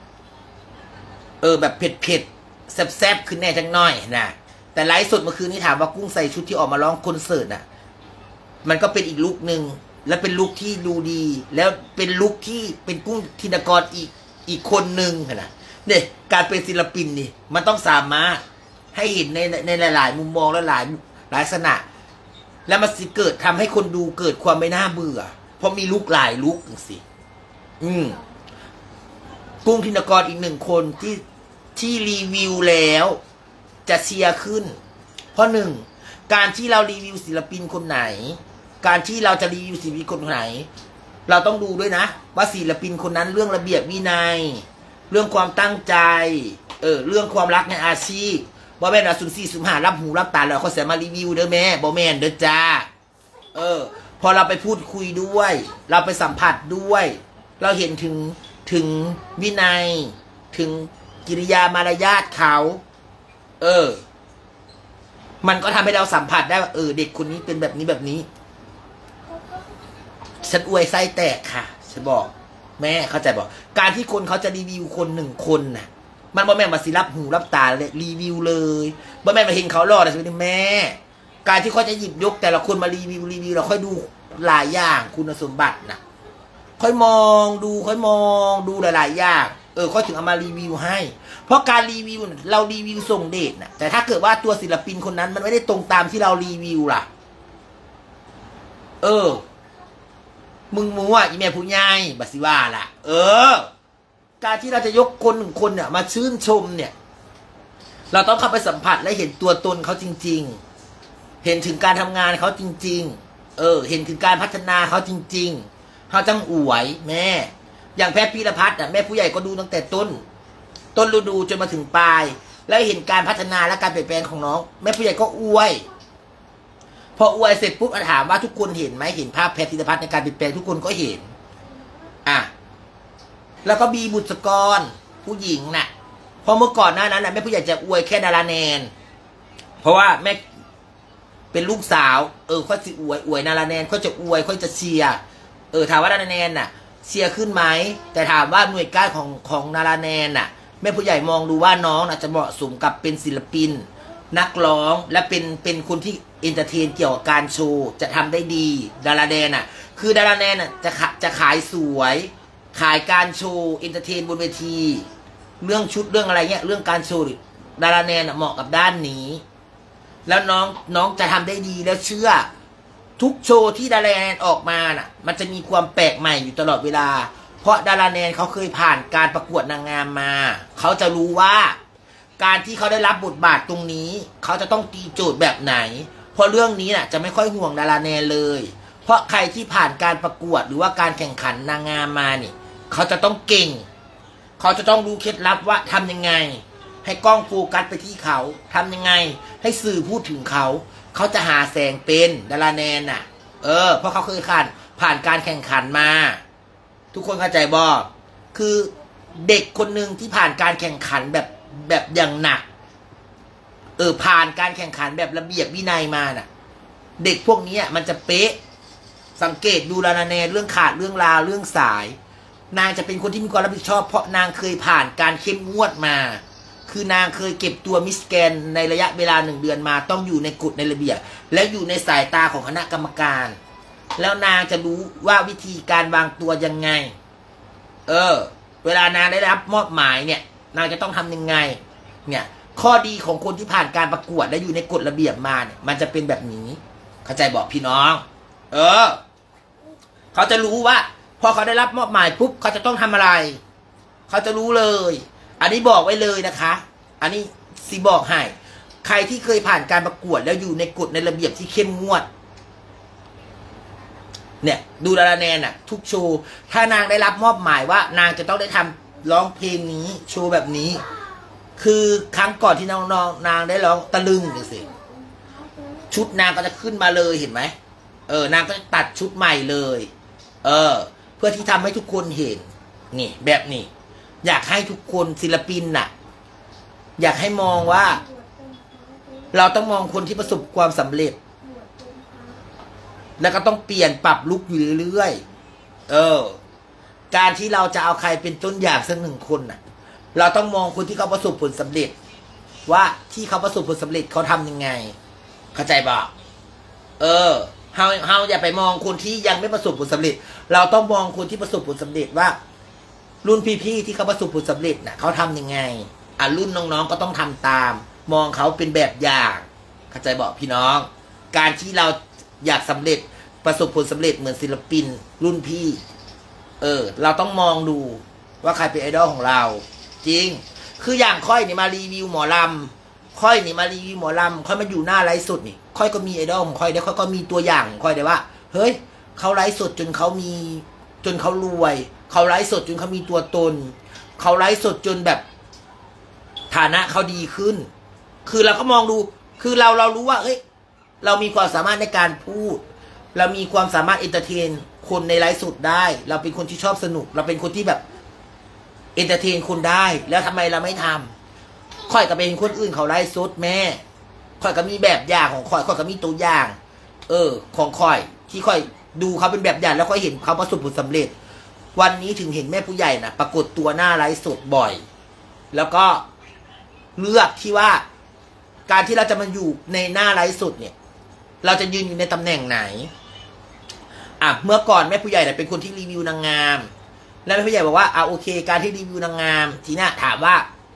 แบบเผ็ดแซ่บขึ้นแน่จังหน่อยนะแต่ไลฟ์สดเมื่อคืนนี้ถามว่ากุ้งใส่ชุดที่ออกมาร้องคอนเสิร์ตมันก็เป็นอีกลุคนึงและเป็นลุคที่ดูดีแล้วเป็นลุคที่เป็นกุ้งธินกรอีกคนนึงนะเนี่ยการเป็นศิลปินนี่มันต้องสามารถให้เห็นในหลายๆมุมมองและหลายลักษณะแล้วมันสิเกิดทำให้คนดูเกิดความไม่น่าเบื่อเพราะมีลุคหลายลุคสิกุ้งธินกรอีกหนึ่งคนที่รีวิวแล้วจะเชียร์ขึ้นเพราะการที่เรารีวิวศิลปินคนไหน การที่เราจะรีวิวศิลปินคนไหน เราต้องดูด้วยนะว่าศิลปินคนนั้นเรื่องระเบียบวินัย เรื่องความตั้งใจเรื่องความรักในอาชีพบ่แม่นว่า0405รับหูรับตาแล้วเขาเสียมารีวิวเด้อแม่บ่แม่นเด้อจ้าพอเราไปพูดคุยด้วย เราไปสัมผัสด้วย เราเห็นถึงวินัย ถึงกิริยามารยาทเขามันก็ทำให้เราสัมผัสได้ว่าเด็กคนนี้เป็นแบบนี้แบบนี้ฉันอวยไส้แตกค่ะฉันบอกแม่เข้าใจบอกการที่คนเขาจะรีวิวคนหนึ่งคนน่ะมันบ่แม่นมาสิรับหูรับตาเลยรีวิวเลยบ่แม่นมาเห็นเขาหล่อแต่สิแม่การที่เขาจะหยิบยกแต่ละคนมารีวิวเราค่อยดูหลายอย่างคุณสมบัตินะค่อยมองดูหลายๆอย่างค่อยถึงเอามารีวิวให้เพราะการรีวิวเรารีวิวส่งเดชนะแต่ถ้าเกิดว่าตัวศิลปินคนนั้นมันไม่ได้ตรงตามที่เรารีวิวล่ะมึงมัวอีแม่ผู้ใหญ่บัสิว่าล่ะการที่เราจะยกคนหนึ่งคนเนี่ยมาชื่นชมเนี่ยเราต้องเข้าไปสัมผัสและเห็นตัวตนเขาจริงๆเห็นถึงการทำงานเขาจริงๆเห็นถึงการพัฒนาเขาจริงๆเขาจังอวยแม่อย่างแพทย์พีรพัฒน์แม่ผู้ใหญ่ก็ดูตั้งแต่ต้นฤดูจนมาถึงปลายแล้วเห็นการพัฒนาและการเปลี่ยนแปลงของน้องแม่ผู้ใหญ่ก็อวยพออวยเสร็จปุ๊บถามว่าทุกคนเห็นไหมเห็นภาพแพทย์พีรพัฒน์ในการเปลี่ยนแปลงทุกคนก็เห็นแล้วก็บีบุษกรผู้หญิงน่ะเพราะเมื่อก่อนหน้านั้นแม่ผู้ใหญ่จะอวยแค่ดาราแนนเพราะว่าแม่เป็นลูกสาวค่อยจะอวยดาราแนนค่อยจะอวยค่อยจะเชียร์ถามว่าดาราแนนน่ะเชียร์ขึ้นไหมแต่ถามว่าหน่วยก้านของดาราแนนน่ะแม่ผู้ใหญ่มองดูว่าน้องน่ะจะเหมาะสมกับเป็นศิลปินนักร้องและเป็นคนที่เอนเตอร์เทนเกี่ยวกับการโชว์จะทำได้ดีดาราแนนน่ะคือดาราแนนน่ะจะขายสวยขายการโชว์เอนเตอร์เทนบนเวทีเรื่องชุดเรื่องอะไรเงี้ยเรื่องการโชว์ดาราแนนเหมาะกับด้านนี้แล้วน้องจะทำได้ดีแล้วเชื่อทุกโชว์ที่ดาราแนนออกมาน่ะมันจะมีความแปลกใหม่อยู่ตลอดเวลาเพราะดาราแนนเขาเคยผ่านการประกวดนางงามมาเขาจะรู้ว่าการที่เขาได้รับบทบาทตรงนี้เขาจะต้องตีโจทย์แบบไหนเพราะเรื่องนี้น่ะจะไม่ค่อยห่วงดาราแนนเลยเพราะใครที่ผ่านการประกวดหรือว่าการแข่งขันนางงามมาเนี่ยเขาจะต้องเก่งเขาจะต้องรู้เคล็ดลับว่าทำยังไงให้กล้องโฟกัสไปที่เขาทำยังไงให้สื่อพูดถึงเขาจะหาแสงเป็นดาราแนนน่ะเพราะเขาเคยผ่านการแข่งขันมาทุกคนเข้าใจบ่คือเด็กคนหนึ่งที่ผ่านการแข่งขันแบบอย่างหนักผ่านการแข่งขันแบบระเบียบวินัยมาน่ะเด็กพวกนี้มันจะเป๊ะสังเกตดูดาราแนนเรื่องขาดเรื่องลาเรื่องสายนางจะเป็นคนที่มีความรับผิดชอบเพราะนางเคยผ่านการเข้มงวดมาคือนางเคยเก็บตัวมิสแกนในระยะเวลา1 เดือนมาต้องอยู่ในกฎในระเบียบและอยู่ในสายตาของคณะกรรมการแล้วนางจะรู้ว่าวิธีการวางตัวยังไงเวลานางได้รับมอบหมายเนี่ยนางจะต้องทำยังไงเนี่ยข้อดีของคนที่ผ่านการประกวดและอยู่ในกฎระเบียบมาเนี่ยมันจะเป็นแบบนี้เข้าใจบอกพี่น้องเขาจะรู้ว่าพอเขาได้รับมอบหมายปุ๊บเขาจะต้องทำอะไรเขาจะรู้เลยอันนี้บอกไว้เลยนะคะอันนี้สิบอกให้ใครที่เคยผ่านการประกวดแล้วอยู่ในกฎในระเบียบที่เข้มงวดเนี่ยดูดาราแนนน่ะทุกโชว์ถ้านางได้รับมอบหมายว่านางจะต้องได้ทำร้องเพลงนี้โชว์แบบนี้คือครั้งก่อนที่นางได้ร้องตะลึงดูสิชุดนางก็จะขึ้นมาเลยเห็นไหมนางก็จะตัดชุดใหม่เลยเพื่อที่ทำให้ทุกคนเห็นนี่แบบนี้อยากให้ทุกคนศิลปินน่ะอยากให้มองว่าเราต้องมองคนที่ประสบความสำเร็จแล้วก็ต้องเปลี่ยนปรับลุคอยู่เรื่อยๆการที่เราจะเอาใครเป็นต้นอย่างสัก1 คนน่ะเราต้องมองคนที่เขาประสบผลสำเร็จว่าที่เขาประสบผลสำเร็จเขาทำยังไงเข้าใจบ่เฮาอย่าไปมองคนที่ยังไม่ประสบผลสำเร็จเราต้องมองคนที่ประสบผลสำเร็จว่ารุ่นพี่ๆที่เขาประสบผลสำเร็จน่ะเขาทำยังไงรุ่นน้องๆก็ต้องทำตามมองเขาเป็นแบบอย่างเข้าใจบอกพี่น้องการที่เราอยากสำเร็จประสบผลสำเร็จเหมือนศิลปินรุ่นพี่เราต้องมองดูว่าใครเป็นไอดอลของเราจริงคืออย่างค่อยเนี่ยมารีวิวหมอลำค่อยนี่มารีวิวหมอลำค่อยมาอยู่หน้าไลฟ์สดนี่ค่อยก็มีไอดอลของค่อยได้ค่อยก็มีตัวอย่างของค่อยได้ว่าเฮ้ยเขาไลฟ์สดจนเขามีจนเขารวยเขาไลฟ์สดจนเขามีตัวตนเขาไลฟ์สดจนแบบฐานะเขาดีขึ้นคือเราก็มองดูคือเรารู้ว่าเอ้ยเรามีความสามารถในการพูดเรามีความสามารถเอนเตอร์เทนคนในไลฟ์สดได้เราเป็นคนที่ชอบสนุกเราเป็นคนที่แบบเอนเตอร์เทนคนได้แล้วทำไมเราไม่ทำค่อยก็เป็นคนอื่นเขาไลฟ์สดแม่ค่อยก็มีแบบอย่างของค่อยก็มีตัวอย่างของค่อยที่ค่อยดูเขาเป็นแบบอย่างแล้วค่อยเห็นเขาประสบผลสำเร็จวันนี้ถึงเห็นแม่ผู้ใหญ่นะปรากฏตัวหน้าไลฟ์สดบ่อยแล้วก็เลือกที่ว่าการที่เราจะมาอยู่ในหน้าไลฟ์สดเนี่ยเราจะยืนอยู่ในตำแหน่งไหนเมื่อก่อนแม่ผู้ใหญ่เนี่ยเป็นคนที่รีวิวนางงามแล้วแม่ผู้ใหญ่บอกว่าโอเคการที่รีวิวนางงามทีน่ะถามว่า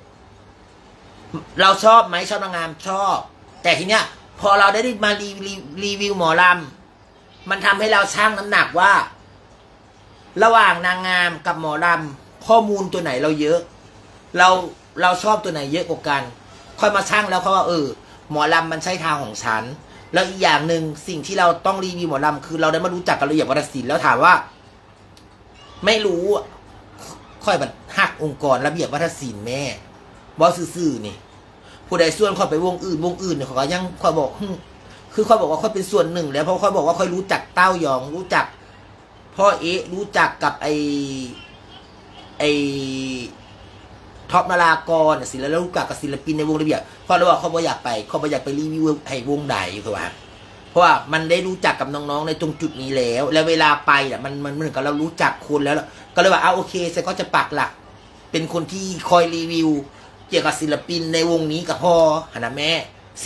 เราชอบไหมชอบนางงามชอบแต่ทีเนี้ยพอเราได้มารีวิวหมอลำมันทำให้เราชั่งน้ำหนักว่าระหว่างนางงามกับหมอลำข้อมูลตัวไหนเราเยอะเราชอบตัวไหนเยอะกว่ากันค่อยมาชั่งแล้วเขาว่าหมอลำมันใช่ทางของฉันแล้วอีกอย่างหนึ่งสิ่งที่เราต้องรีวิวหมอลำคือเราได้มารู้จักกับระเบียบวัฒนศิลป์แล้วถามว่าไม่รู้ค่อยแบบหักองค์กรระเบียบวัฒนศิลป์แม่บอสซื่อๆนี่ผู้ใดส่วนค่อยไปวงอื่นเนี่ยเขาก็ยังค่อยบอกคือค่อยบอกว่าค่อยเป็นส่วนหนึ่งแล้วเพราะค่อยบอกว่าค่อยรู้จักเต้ายองรู้จักพ่อรู้จักกับไอท็อปนารากรศิลป์แล้วรู้จักกับศิลปินในวงระเบียบเพราะเราบอกเขาบอกอยากไปรีวิวให้วงใดคือว่าเพราะว่ามันได้รู้จักกับน้องๆในตรงจุดนี้แล้วเวลาไปเนี่ยมันเหมือนกับเรารู้จักคนแล้วก็เลยว่าโอเคเซก็จะปักหลักเป็นคนที่คอยรีวิวเกี่ยวกับศิลปินในวงนี้กับพ่อนะแม่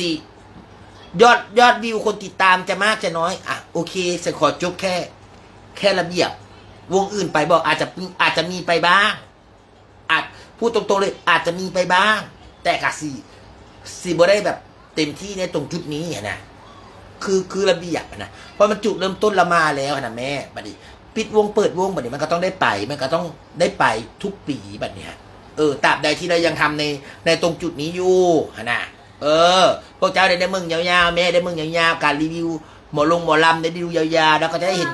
ยอดวิวคนติดตามจะมากจะน้อยโอเคเซขอจบแค่ระเบียบวงอื่นไปบอกอาจจะมีไปบ้างพูดตรงๆเลยอาจจะมีไปบ้างแต่กะสีบ่ได้แบบเต็มที่ในตรงจุดนี้นะคือระเบียบนะเพราะมันจุดเริ่มต้นเรามาแล้วนะแม่บัดนี้ปิดวงเปิดวงบัดนี้มันก็ต้องได้ไปมันก็ต้องได้ไปทุกปีบัดนี้ตราบใดที่เรายังทำในตรงจุดนี้อยู่นะพวกเจ้าได้มึงยาวๆแม่ได้มึงยาวๆการรีวิวหมอลำได้ดูยาวๆแล้วก็จะได้เห็น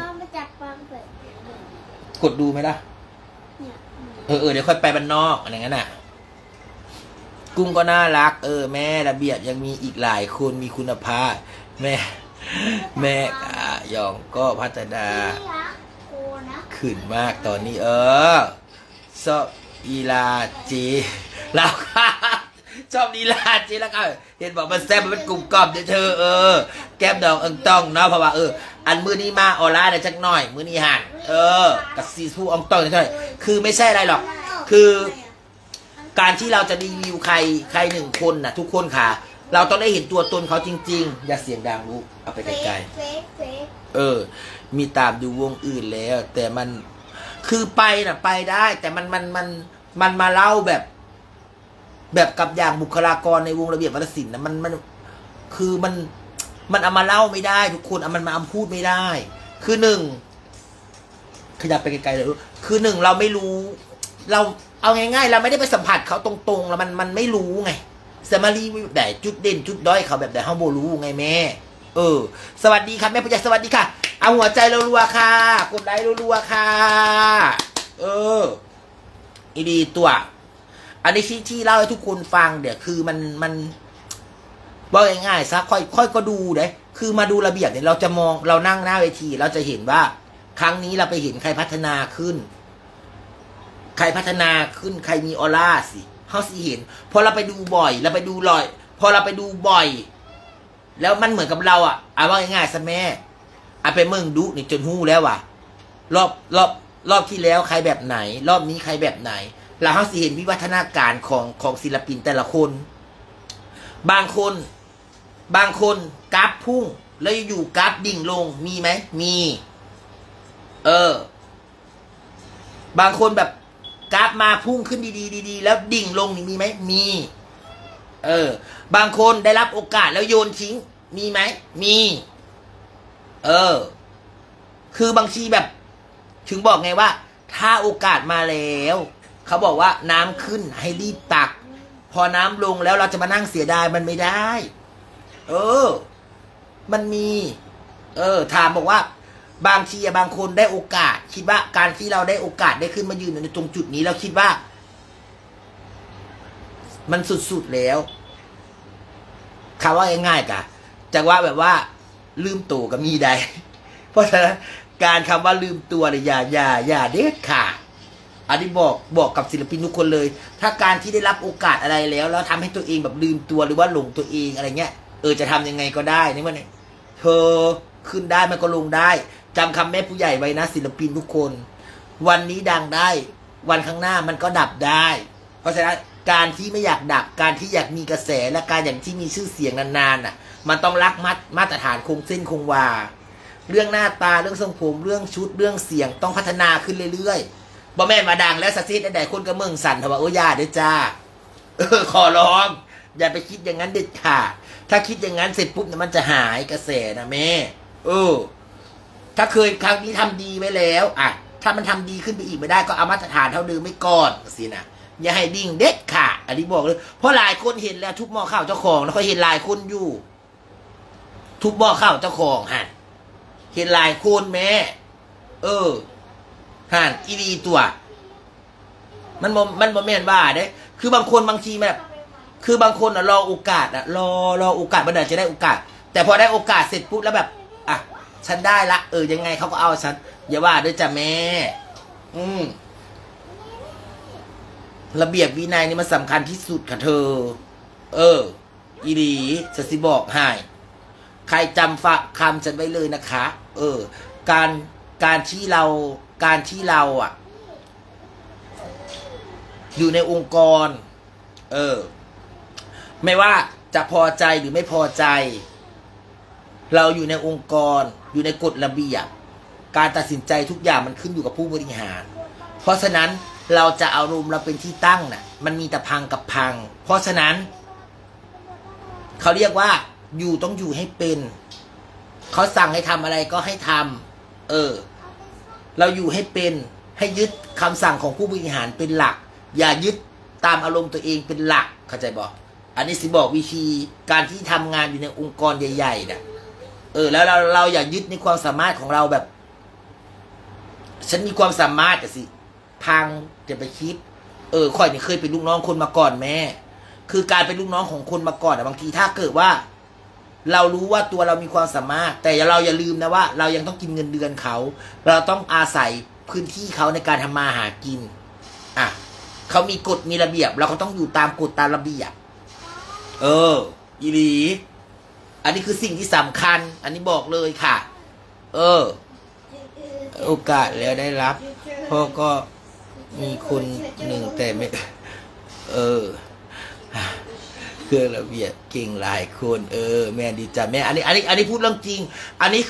กดดูไหมล่ะเดี๋ยวค่อยไปบ้านนอกอะไรงั้นน่ะกุ้งก็น่ารักแม่ระเบียบยังมีอีกหลายคนมีคุณภาพแม่ยองก็พัฒนาขึ้นมากตอนนี้ชอบอีลาจีแล้วค่ะชอบลีลาจีแล้วก็เห็นบอกมันแซ่บมันกลุ่มกรอบเดี๋ยวเธอแก้มดองต้องเนาะเพราะว่าอันมือนี้มาออร่าเนี่ยจักหน่อยมือนี้หันกับซีฟูอองต้องใช่คือไม่ใช่อะไรหรอกคือการที่เราจะรีวิวใครหนึ่งคนน่ะทุกคนค่ะเราต้องได้เห็นตัวตนเขาจริงๆอย่าเสียงดังลูกเอาไปไกลๆมีตามดูวงอื่นแล้วแต่มันคือไปน่ะไปได้แต่มันมาเล่าแบบกับอย่างบุคลากรในวงระเบียบวัฒนศิลป์นะมันคือมันเอามาเล่าไม่ได้ทุกคนมันมาพูดไม่ได้คือหนึ่งขยับไปไกลๆเลยคือหนึ่งเราไม่รู้เราเอาง่ายๆเราไม่ได้ไปสัมผัสเขาตรงๆแล้วมันไม่รู้ไงสมารีแบบไหนจุดเด่นจุดด้อยเขาแบบไหนเขาโบรู้ไงแม่สวัสดีค่ะแม่ผู้ใหญ่สวัสดีค่ะเอาหัวใจรัวๆค่ะกดไลค์รัวๆค่ะอีดีตัวอันนี้ที่เล่าให้ทุกคนฟังเดี๋ยวคือมันว่าง่ายๆซะค่อยก็ดูเด้คือมาดูระเบียบเนี่ยเราจะมองเรานั่งหน้าเวทีเราจะเห็นว่าครั้งนี้เราไปเห็นใครพัฒนาขึ้นใครมีออร่าสิเขาสิเห็นพอเราไปดูบ่อยเราไปดูบ่อยพอเราไปดูบ่อยแล้วมันเหมือนกับเราว่าง่ายๆซะแม่ไปเมืองดูนี่จนหู้แล้วว่ะรอบที่แล้วใครแบบไหนรอบนี้ใครแบบไหนแล้วเขาสิเห็นวิวัฒนาการของศิลปินแต่ละคนบางคนกราฟพุ่งแล้วอยู่กราฟดิ่งลงมีไหมมีบางคนแบบกราฟมาพุ่งขึ้นดีแล้วดิ่งลงนี่มีไหมมีบางคนได้รับโอกาสแล้วโยนทิ้งมีไหมมีคือบางทีแบบถึงบอกไงว่าถ้าโอกาสมาแล้วเขาบอกว่าน้ำขึ้นให้รีบตักพอน้ำลงแล้วเราจะมานั่งเสียดายมันไม่ได้ มันมี ถามบอกว่า บางทีบางคนได้โอกาส คิดว่าการที่เราได้โอกาสได้ขึ้นมายืนในตรงจุดนี้เราคิดว่า มันสุดๆแล้วคำว่าง่ายๆกะจะว่าแบบว่า ลืมตัวก็มีได้ เพราะฉะนั้นการคำว่าลืมตัวเนี่ยอย่าเด็ดขาดอันนี้บอกกับศิลปินทุกคนเลย ถ้าการที่ได้รับโอกาสอะไรแล้วทำให้ตัวเองแบบลืมตัวหรือว่าหลงตัวเองอะไรเงี้ยจะทำยังไงก็ได้นี่มันเธอขึ้นได้มันก็ลงได้จำคำแม่ผู้ใหญ่ไว้นะศิลปินทุกคน วันนี้ดังได้วันข้างหน้ามันก็ดับได้ เพราะฉะนั้นการที่ไม่อยากดับการที่อยากมีกระแสและการอย่างที่มีชื่อเสียงนานๆน่ะมันต้องรักมาตรฐานคงเส้นคงวาเรื่องหน้าตาเรื่องทรงผมเรื่องชุดเรื่องเสียงต้องพัฒนาขึ้นเรื่อยๆบ่แม่มาดังแล้วสักทีใดๆคนก็เมืองสั่นทว่าอย่าเด้อจ้าขอร้องอย่าไปคิดอย่างนั้นเด็ดขาดถ้าคิดอย่างนั้นเสร็จปุ๊บเนี่ยมันจะหายกระแสนะแม่ถ้าเคยครั้งนี้ทำดีไว้แล้วถ้ามันทำดีขึ้นไปอีกไม่ได้ก็เอามาตรฐานเท่าเดิมไม่ก่อนสินะอย่าให้ดิ่งเด็ดขาดอันนี้บอกเลยเพราะหลายคนเห็นแล้วทุบหม้อข้าวเจ้าของแล้วก็เห็นหลายคนอยู่ทุบหม้อข้าวเจ้าของเห็นหลายคนแม่อีดีตัวมันโมเมนต์ว่าเด้คือบางคนบางทีแบบคือบางคนรอโอกาสรอโอกาสมันอาจจะได้โอกาสแต่พอได้โอกาสเสร็จปุ๊บแล้วแบบฉันได้ละยังไงเขาก็เอาฉันอย่าว่าด้วยจ้ะแม่ระเบียบวินัยนี่มันสำคัญที่สุดค่ะเธออีดีจะสิบอกให้ใครจำฝากคำฉันไว้เลยนะคะการที่เราอยู่ในองค์กรไม่ว่าจะพอใจหรือไม่พอใจเราอยู่ในองค์กรอยู่ในกฎระเบียบการตัดสินใจทุกอย่างมันขึ้นอยู่กับผู้บริหารเพราะฉะนั้นเราจะอารมณ์เราเป็นที่ตั้งน่ะมันมีแต่พังกับพังเพราะฉะนั้นเขาเรียกว่าอยู่ต้องอยู่ให้เป็นเขาสั่งให้ทำอะไรก็ให้ทำเราอยู่ให้เป็นให้ยึดคำสั่งของผู้บริหารเป็นหลักอย่ายึดตามอารมณ์ตัวเองเป็นหลักเข้าใจบอกอันนี้สิบอกวิธีการที่ทำงานอยู่ในองค์กรใหญ่ๆเนี่ยแล้วเราอย่ายึดในความสามารถของเราแบบฉันมีความสามารถแต่สิพังจะไปคิดค่อยเนี่ยเคยเป็นลูกน้องคนมาก่อนแม่คือการเป็นลูกน้องของคนมาก่อนบางทีถ้าเกิดว่าเรารู้ว่าตัวเรามีความสามารถแต่เราอย่าลืมนะว่าเรายังต้องกินเงินเดือนเขาเราต้องอาศัยพื้นที่เขาในการทำมาหากินเขามีกฎมีระเบียบเราก็ต้องอยู่ตามกฎตามระเบียบอีหลีอันนี้คือสิ่งที่สำคัญอันนี้บอกเลยค่ะโอกาสแล้วได้รับพ่อก็มีคนหนึ่งแต่ไม่คือระเบียบเก่งหลายคนแม่ดีจ้ะแม่อันนี้พูดเรื่องจริงอันนี้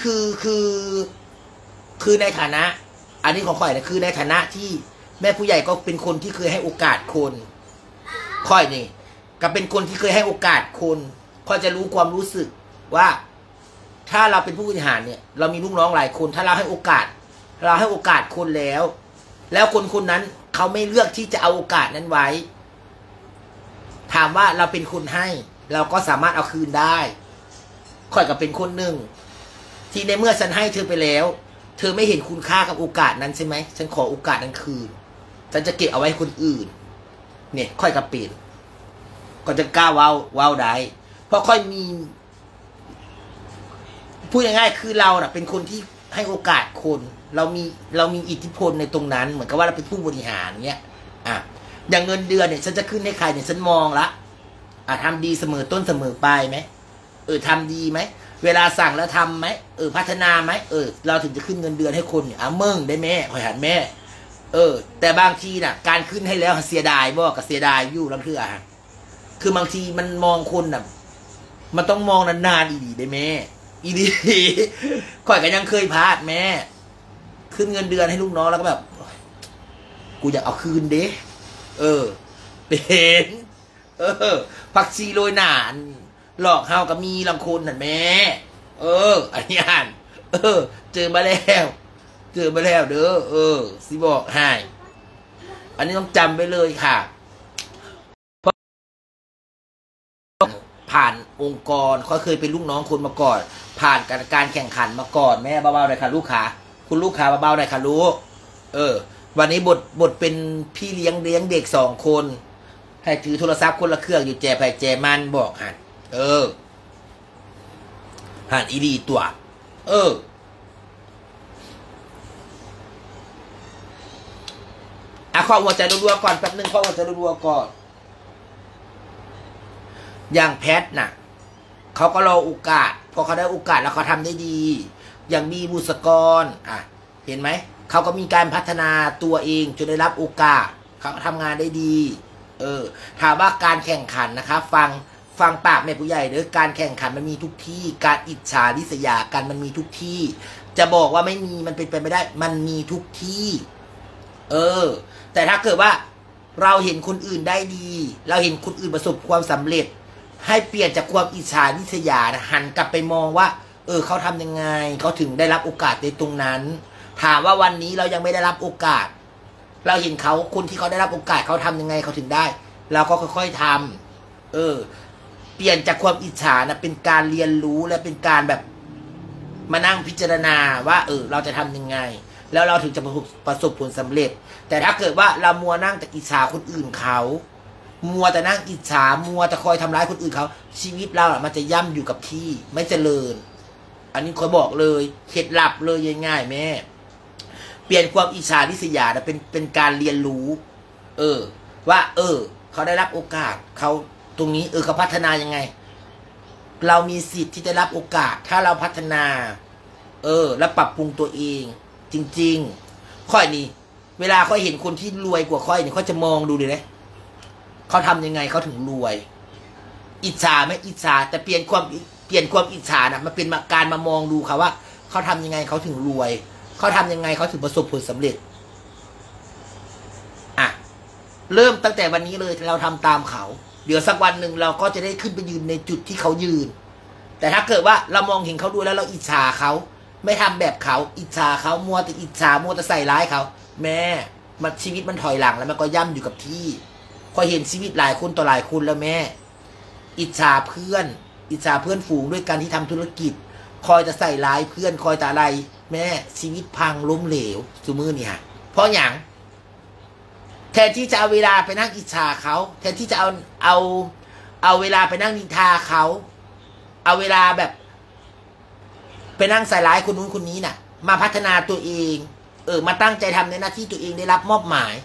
คือในฐานะ อันนี้ของข่อยนะคือในฐานะที่แม่ผู้ใหญ่ก็เป็นคนที่เคยให้โอกาสคนข่อยนี่ก็เป็นคนที่เคยให้โอกาสคนข่อยจะรู้ความรู้สึกว่าถ้าเราเป็นผู้บริหารเนี่ยเรามีลูกน้องหลายคนถ้าเราให้โอกาสคนแล้วคนนั้นเขาไม่เลือกที่จะเอาโอกาสนั้นไว้ถามว่าเราเป็นคนให้เราก็สามารถเอาคืนได้ค่อยกับเป็นคนหนึ่งที่ในเมื่อฉันให้เธอไปแล้วเธอไม่เห็นคุณค่ากับโอกาสนั้นใช่ไหมฉันขอโอกาสนั้นคืนฉันจะเก็บเอาไว้คนอื่นเนี่ยค่อยกับเป็นก็จะกล้าว้าวได้เพราะค่อยมีพูดง่ายๆคือเราน่ะเป็นคนที่ให้โอกาสคนเรามีอิทธิพลในตรงนั้นเหมือนกับว่าเราเป็นผู้บริหารเงี้ยอย่างเงินเดือนเนี่ยฉันจะขึ้นให้ใครเนี่ยฉันมองละทำดีเสมอต้นเสมอปลายไหมทำดีไหมเวลาสั่งแล้วทำไหมพัฒนาไหมเราถึงจะขึ้นเงินเดือนให้คนเนี่ยมึงได้แม่คอยหันแม่แต่บางทีน่ะการขึ้นให้แล้วเสียดายบ่กับเสียดายอยู่ลำเทื่อคือบางทีมันมองคนน่ะมันต้องมองนานๆอีดีได้แม่อีดีข่อยก็ยังเคยพลาดแม่ขึ้นเงินเดือนให้ลูกน้องแล้วก็แบบกูอยากเอาคืนเด้เป็นผักชีโรยหนานหลอกเฮากับมีลำคนน่ะแม่อันนี้เจอมาแล้วเด้อสิบอกให้อันนี้ต้องจำไว้เลยค่ะผ่านองค์กรค่อยเคยเป็นลูกน้องคนมาก่อนผ่านการแข่งขันมาก่อนแม่เบาๆหน่อยค่ะลูกค้าคุณลูกค้าเบาๆหน่อยค่ะลูกวันนี้บทเป็นพี่เลี้ยงเด็ก2 คนให้ถือโทรศัพท์คนละเครื่องอยู่แจไปแจมันบอกหันหันอีดีตัวข้อหัวใจรัวๆก่อนแป๊บนึงข้อหัวใจรัวๆก่อนอย่างแพทน่ะเขาก็รอโอกาสพอเขาได้โอกาสแล้วเขาทำได้ดีอย่างมีบุษกรเห็นไหมเขาก็มีการพัฒนาตัวเองจนได้รับโอกาสเขาก็ทำงานได้ดีถามว่าการแข่งขันนะคะฟังปากแม่ผู้ใหญ่เด้อการแข่งขันมันมีทุกที่การอิจฉาริษยากันมันมีทุกที่จะบอกว่าไม่มีมันเป็นไปไม่ได้มันมีทุกที่แต่ถ้าเกิดว่าเราเห็นคนอื่นได้ดีเราเห็นคนอื่นประสบความสำเร็จให้เปลี่ยนจากความอิจฉาริษยาหันกลับไปมองว่าเขาทำยังไงเขาถึงได้รับโอกาสในตรงนั้นถามว่าวันนี้เรายังไม่ได้รับโอกาสเราเห็นเขาคนที่เขาได้รับโอกาสเขาทำยังไงเขาถึงได้เราก็ค่อยๆทำเปลี่ยนจากความอิจฉานะเป็นการเรียนรู้และเป็นการแบบมานั่งพิจารณาว่าเราจะทำยังไงแล้วเราถึงจะประสบผลสำเร็จแต่ถ้าเกิดว่าเรามัวนั่งแต่อิจฉาคนอื่นเขามัวแต่นั่งอิจฉามัวแต่คอยทำร้ายคนอื่นเขาชีวิตเรามันจะย่ำอยู่กับที่ไม่เจริญอันนี้ขอบอกเลยเคล็ดลับเลยง่ายๆแม่เปลี่ยนความอิจฉาริษยาเป็นการเรียนรู้ว่าเขาได้รับโอกาสเขาตรงนี้เขาพัฒนายังไงเรามีสิทธิ์ที่จะรับโอกาสถ้าเราพัฒนาแล้วปรับปรุงตัวเองจริงๆค่อยนี่เวลาค่อยเห็นคนที่รวยกว่าค่อยเนี่ยค่อยจะมองดูเลยนะเขาทำยังไงเขาถึงรวยอิจฉาไม่อิจฉาแต่เปลี่ยนความอิจฉานะมาเป็นการมามองดูเขาว่าเขาทำยังไงเขาถึงรวยเขาทำยังไงเขาถึงประสบผลสำเร็จเริ่มตั้งแต่วันนี้เลยเราทำตามเขาเดี๋ยวสักวันหนึ่งเราก็จะได้ขึ้นไปยืนในจุดที่เขายืนแต่ถ้าเกิดว่าเรามองเห็นเขาด้วยแล้วเราอิจฉาเขาไม่ทำแบบเขาอิจฉาเขามัวแต่อิจฉามัวแต่ใส่ร้ายเขาแม่มันชีวิตมันถอยหลังแล้วมันก็ย่ำอยู่กับที่พอเห็นชีวิตหลายคนต่อหลายคนแล้วแม่อิจฉาเพื่อนฝูงด้วยการที่ทำธุรกิจคอยจะใส่ร้ายเพื่อนคอยแต่อะไรแม่ชีวิตพังล้มเหลวซุมือนี่ฮะเพราะอย่างแทนที่จะเอาเวลาไปนั่งอิจฉาเขาแทนที่จะเอาเวลาไปนั่งนินทาเขาเอาเวลาแบบไปนั่งใส่ร้ายคนนู้นคนนี้น่ะมาพัฒนาตัวเองมาตั้งใจทำในหน้าที่ตัวเองได้รับมอบหมาย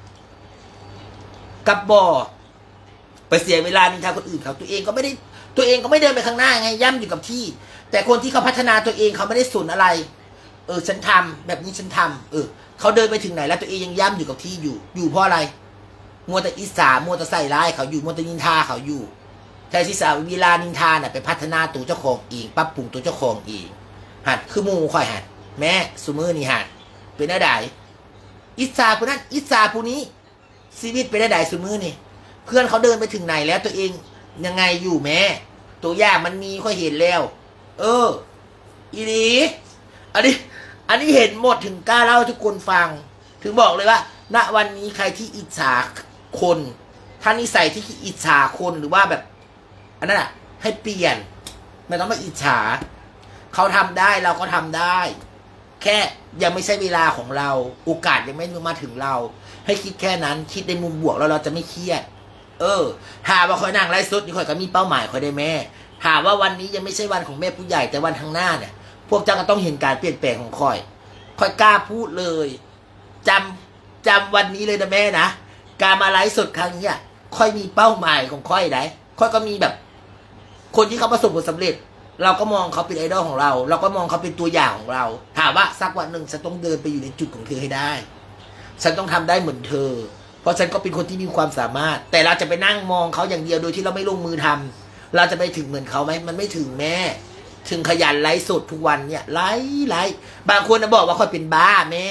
กับไปเสียเวลานินทาคนอื่นเขาตัวเองก็ไม่เดินไปข้างหน้าไงย่ำอยู่กับที่แต่คนที่เขาพัฒนาตัวเองเขาไม่ได้สนอะไรฉันทำแบบนี้ฉันทำเขาเดินไปถึงไหนแล้วตัวเองยังย่ำอยู่กับที่อยู่เพราะอะไรมัวแต่อิจฉามัวแต่ใส่ร้ายเขาอยู่มัวแต่นินทาเขาอยู่แทนที่จะเวลานินทาน่ะไปพัฒนาตัวเจ้าของเองปรับปรุงตัวเจ้าของเองหัดคือมูค่อยหัดแม่ซูมือนี่หัดเป็นได้อิจฉาผู้นั้นอิจฉาผู้นี้ชีวิตเป็นได้ซูมือนี่เพื่อนเขาเดินไปถึงไหนแล้วตัวเองยังไงอยู่แม่ตัวอย่างมันมีค่อยเห็นแล้วอีนี้อันนี้เห็นหมดถึงกล้าเล่าให้ทุกคนฟังถึงบอกเลยว่าณวันนี้ใครที่อิจฉาคนถ้านิสัยที่อิจฉาคนหรือว่าแบบอันนั้นให้เปลี่ยนไม่ต้องมาอิจฉาเขาทำได้เราก็ทำได้แค่ยังไม่ใช่เวลาของเราโอกาสยังไม่มาถึงเราให้คิดแค่นั้นคิดในมุมบวกแล้วเราจะไม่เครียดถามว่าคอยนั่งไล่สุดนี่คอยก็มีเป้าหมายคอยได้แม่ถามว่าวันนี้ยังไม่ใช่วันของแม่ผู้ใหญ่แต่วันข้างหน้าเนี่ยพวกเจ้าก็ต้องเห็นการเปลี่ยนแปลงของคอยกล้าพูดเลยจำวันนี้เลยนะแม่นะการมาไลฟ์สดครั้งนี้ค่อยมีเป้าหมายของค่อยได้ค่อยก็มีแบบคนที่เขาประสบผลสำเร็จเราก็มองเขาเป็นไอดอลของเราเราก็มองเขาเป็นตัวอย่างของเราถามว่าสักวันหนึ่งฉันต้องเดินไปอยู่ในจุดของเธอให้ได้ฉันต้องทำได้เหมือนเธอเพราะฉันก็เป็นคนที่มีความสามารถแต่เราจะไปนั่งมองเขาอย่างเดียวโดยที่เราไม่ลงมือทำเราจะไปถึงเหมือนเขาไหมมันไม่ถึงแม่ถึงขยันไลฟ์สดทุกวันเนี่ยไลฟ์บางคนบอกว่าค่อยเป็นบ้าแม่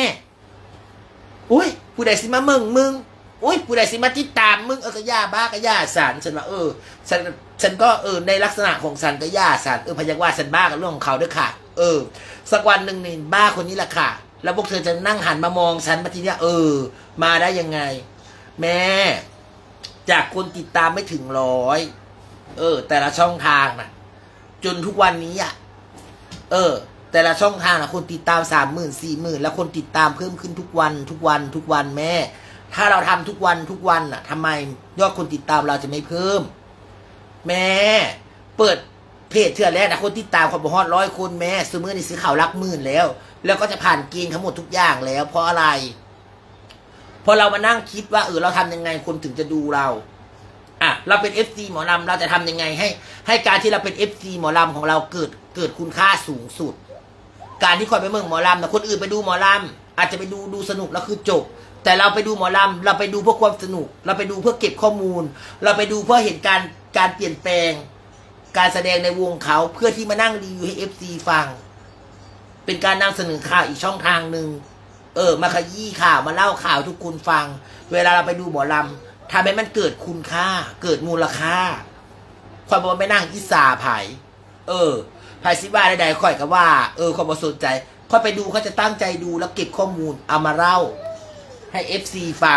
อุ้ยผู้ใดสิมามึงอุ้ยผู้ใดสิมาติดตามมึงก็ย่าบ้าก็ย่าสันฉันว่าฉันก็ในลักษณะของฉันก็ย่าสันพยักว่าฉันบ้ากับเรื่องของเขาด้วยค่ะสักวันหนึ่งนี่บ้าคนนี้แหละค่ะแล้วพวกเธอจะนั่งหันมามองฉันมาทีเนี้ยมาได้ยังไงแม่จากคนติดตามไม่ถึง100 แต่ละช่องทางนะจนทุกวันนี้อ่ะแต่ละช่องทางนะคนติดตาม30,000 40,000แล้วคนติดตามเพิ่มขึ้นทุกวันทุกวันทุกวันแม่ถ้าเราทำทุกวันทุกวันน่ะทำไมยอดคนติดตามเราจะไม่เพิ่มแม่เปิดเพจเทื่อแรกนะคนติดตามคนบ่ฮอด100 คนแม่ซื้อมือนี่ซื้อข่าวลักหมื่นแล้วก็จะผ่านเกณฑ์ทั้งหมดทุกอย่างแล้วเพราะอะไรพอเรามานั่งคิดว่าเราทำยังไงคนถึงจะดูเราเราเป็น FC หมอลำเราจะทำยังไงให้การที่เราเป็น FC หมอลำของเราเกิดคุณค่าสูงสุดการที่คอยไปเมืองหมอลำนะคนอื่นไปดูหมอลำอาจจะไปดูสนุกแล้วคือจบแต่เราไปดูหมอลำเราไปดูเพื่อความสนุกเราไปดูเพื่อเก็บข้อมูลเราไปดูเพื่อเห็นการเปลี่ยนแปลงการแสดงในวงเขาเพื่อที่มานั่งรีวิวให้ FC ฟังเป็นการนำเสนอข่าวอีกช่องทางหนึ่งมาขยี้ข่าวมาเล่าข่าวทุกคนฟังเวลาเราไปดูหมอลำทำให้มันเกิดคุณค่าเกิดมูลค่าความบอกว่าไม่นั่งอิสาไผ่ไผ่ซิว่าใดๆค่อยก็ว่าความสนใจค่อยไปดูเขาจะตั้งใจดูแล้วเก็บข้อมูลเอามาเล่าให้ FC ฟัง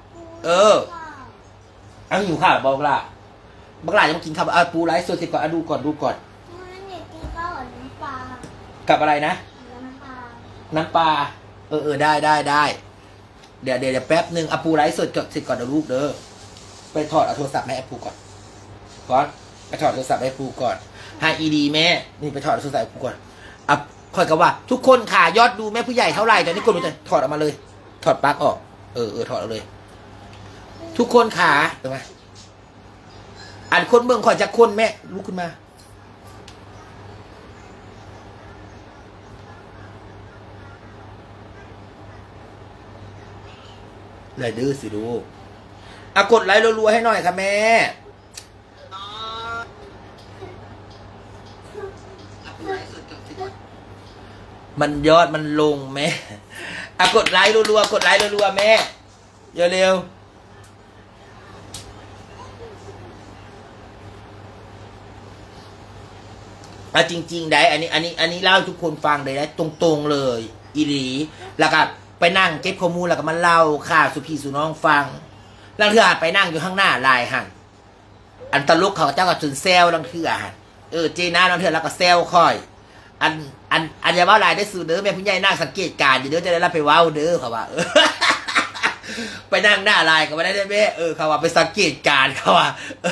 เอาหิวข้าวบอกล่ะบักหลาจะมากินข้าวปูไลฟ์สดเสร็จก่อนดูก่อนมันอยากกินข้าวกับน้ำปลากับอะไรนะน้ำปลาได้เดี๋ยวแป๊บนึงปูไลฟ์สดเสร็จก่อนเดี๋ยวลูกไปถอดเอาโทรศัพท์ให้ปูก่อนไปถอดโทรศัพท์ให้ปูก่อนให้อีดีแม่นี่ไปถอดโทรศัพท์ให้ปูก่อนค่อยกับว่าทุกคนค่ะยอดดูแม่ผู้ใหญ่เท่าไหร่ตอนนี้คนดูจะถอดออกมาเลยถอดปลั๊กออกถอดเอาเลยทุกคนค่ะเห็นไหมคนเมืองข่อยจะคนแม่ลุกขึ้นมาเลยดื้อสิลูกกดไลค์รัวๆให้หน่อยค่ะแม่มันยอดมันลงแม่กดไลค์รัวๆกดไลค์รัวๆแม่เร็วจริงๆได้อันนี้เล่าทุกคนฟังเลยนะตรงๆเลยอีหลีแล้วก็ไปนั่งเก็บข้อมูลแล้วก็มาเล่าข่าวสุพี่สุน้องฟังลังเถื่อไปนั่งอยู่ข้างหน้าลายหันอันตลกเขาเจ้าก็จนเซลลังเถื่อหันเจน่าลังเถื่อแล้วก็เซลค่อยอันอย่าว่าลายได้สื่อเด้อแม่ผู้ใหญ่นั่งสังเกตการณ์อยู่เด้อจะได้รับไปว้าวเด้อเขาว่าไปนั่งหน้าลายก็ไม่ได้แม่เขาว่าไปสังเกตการณ์เขาว่า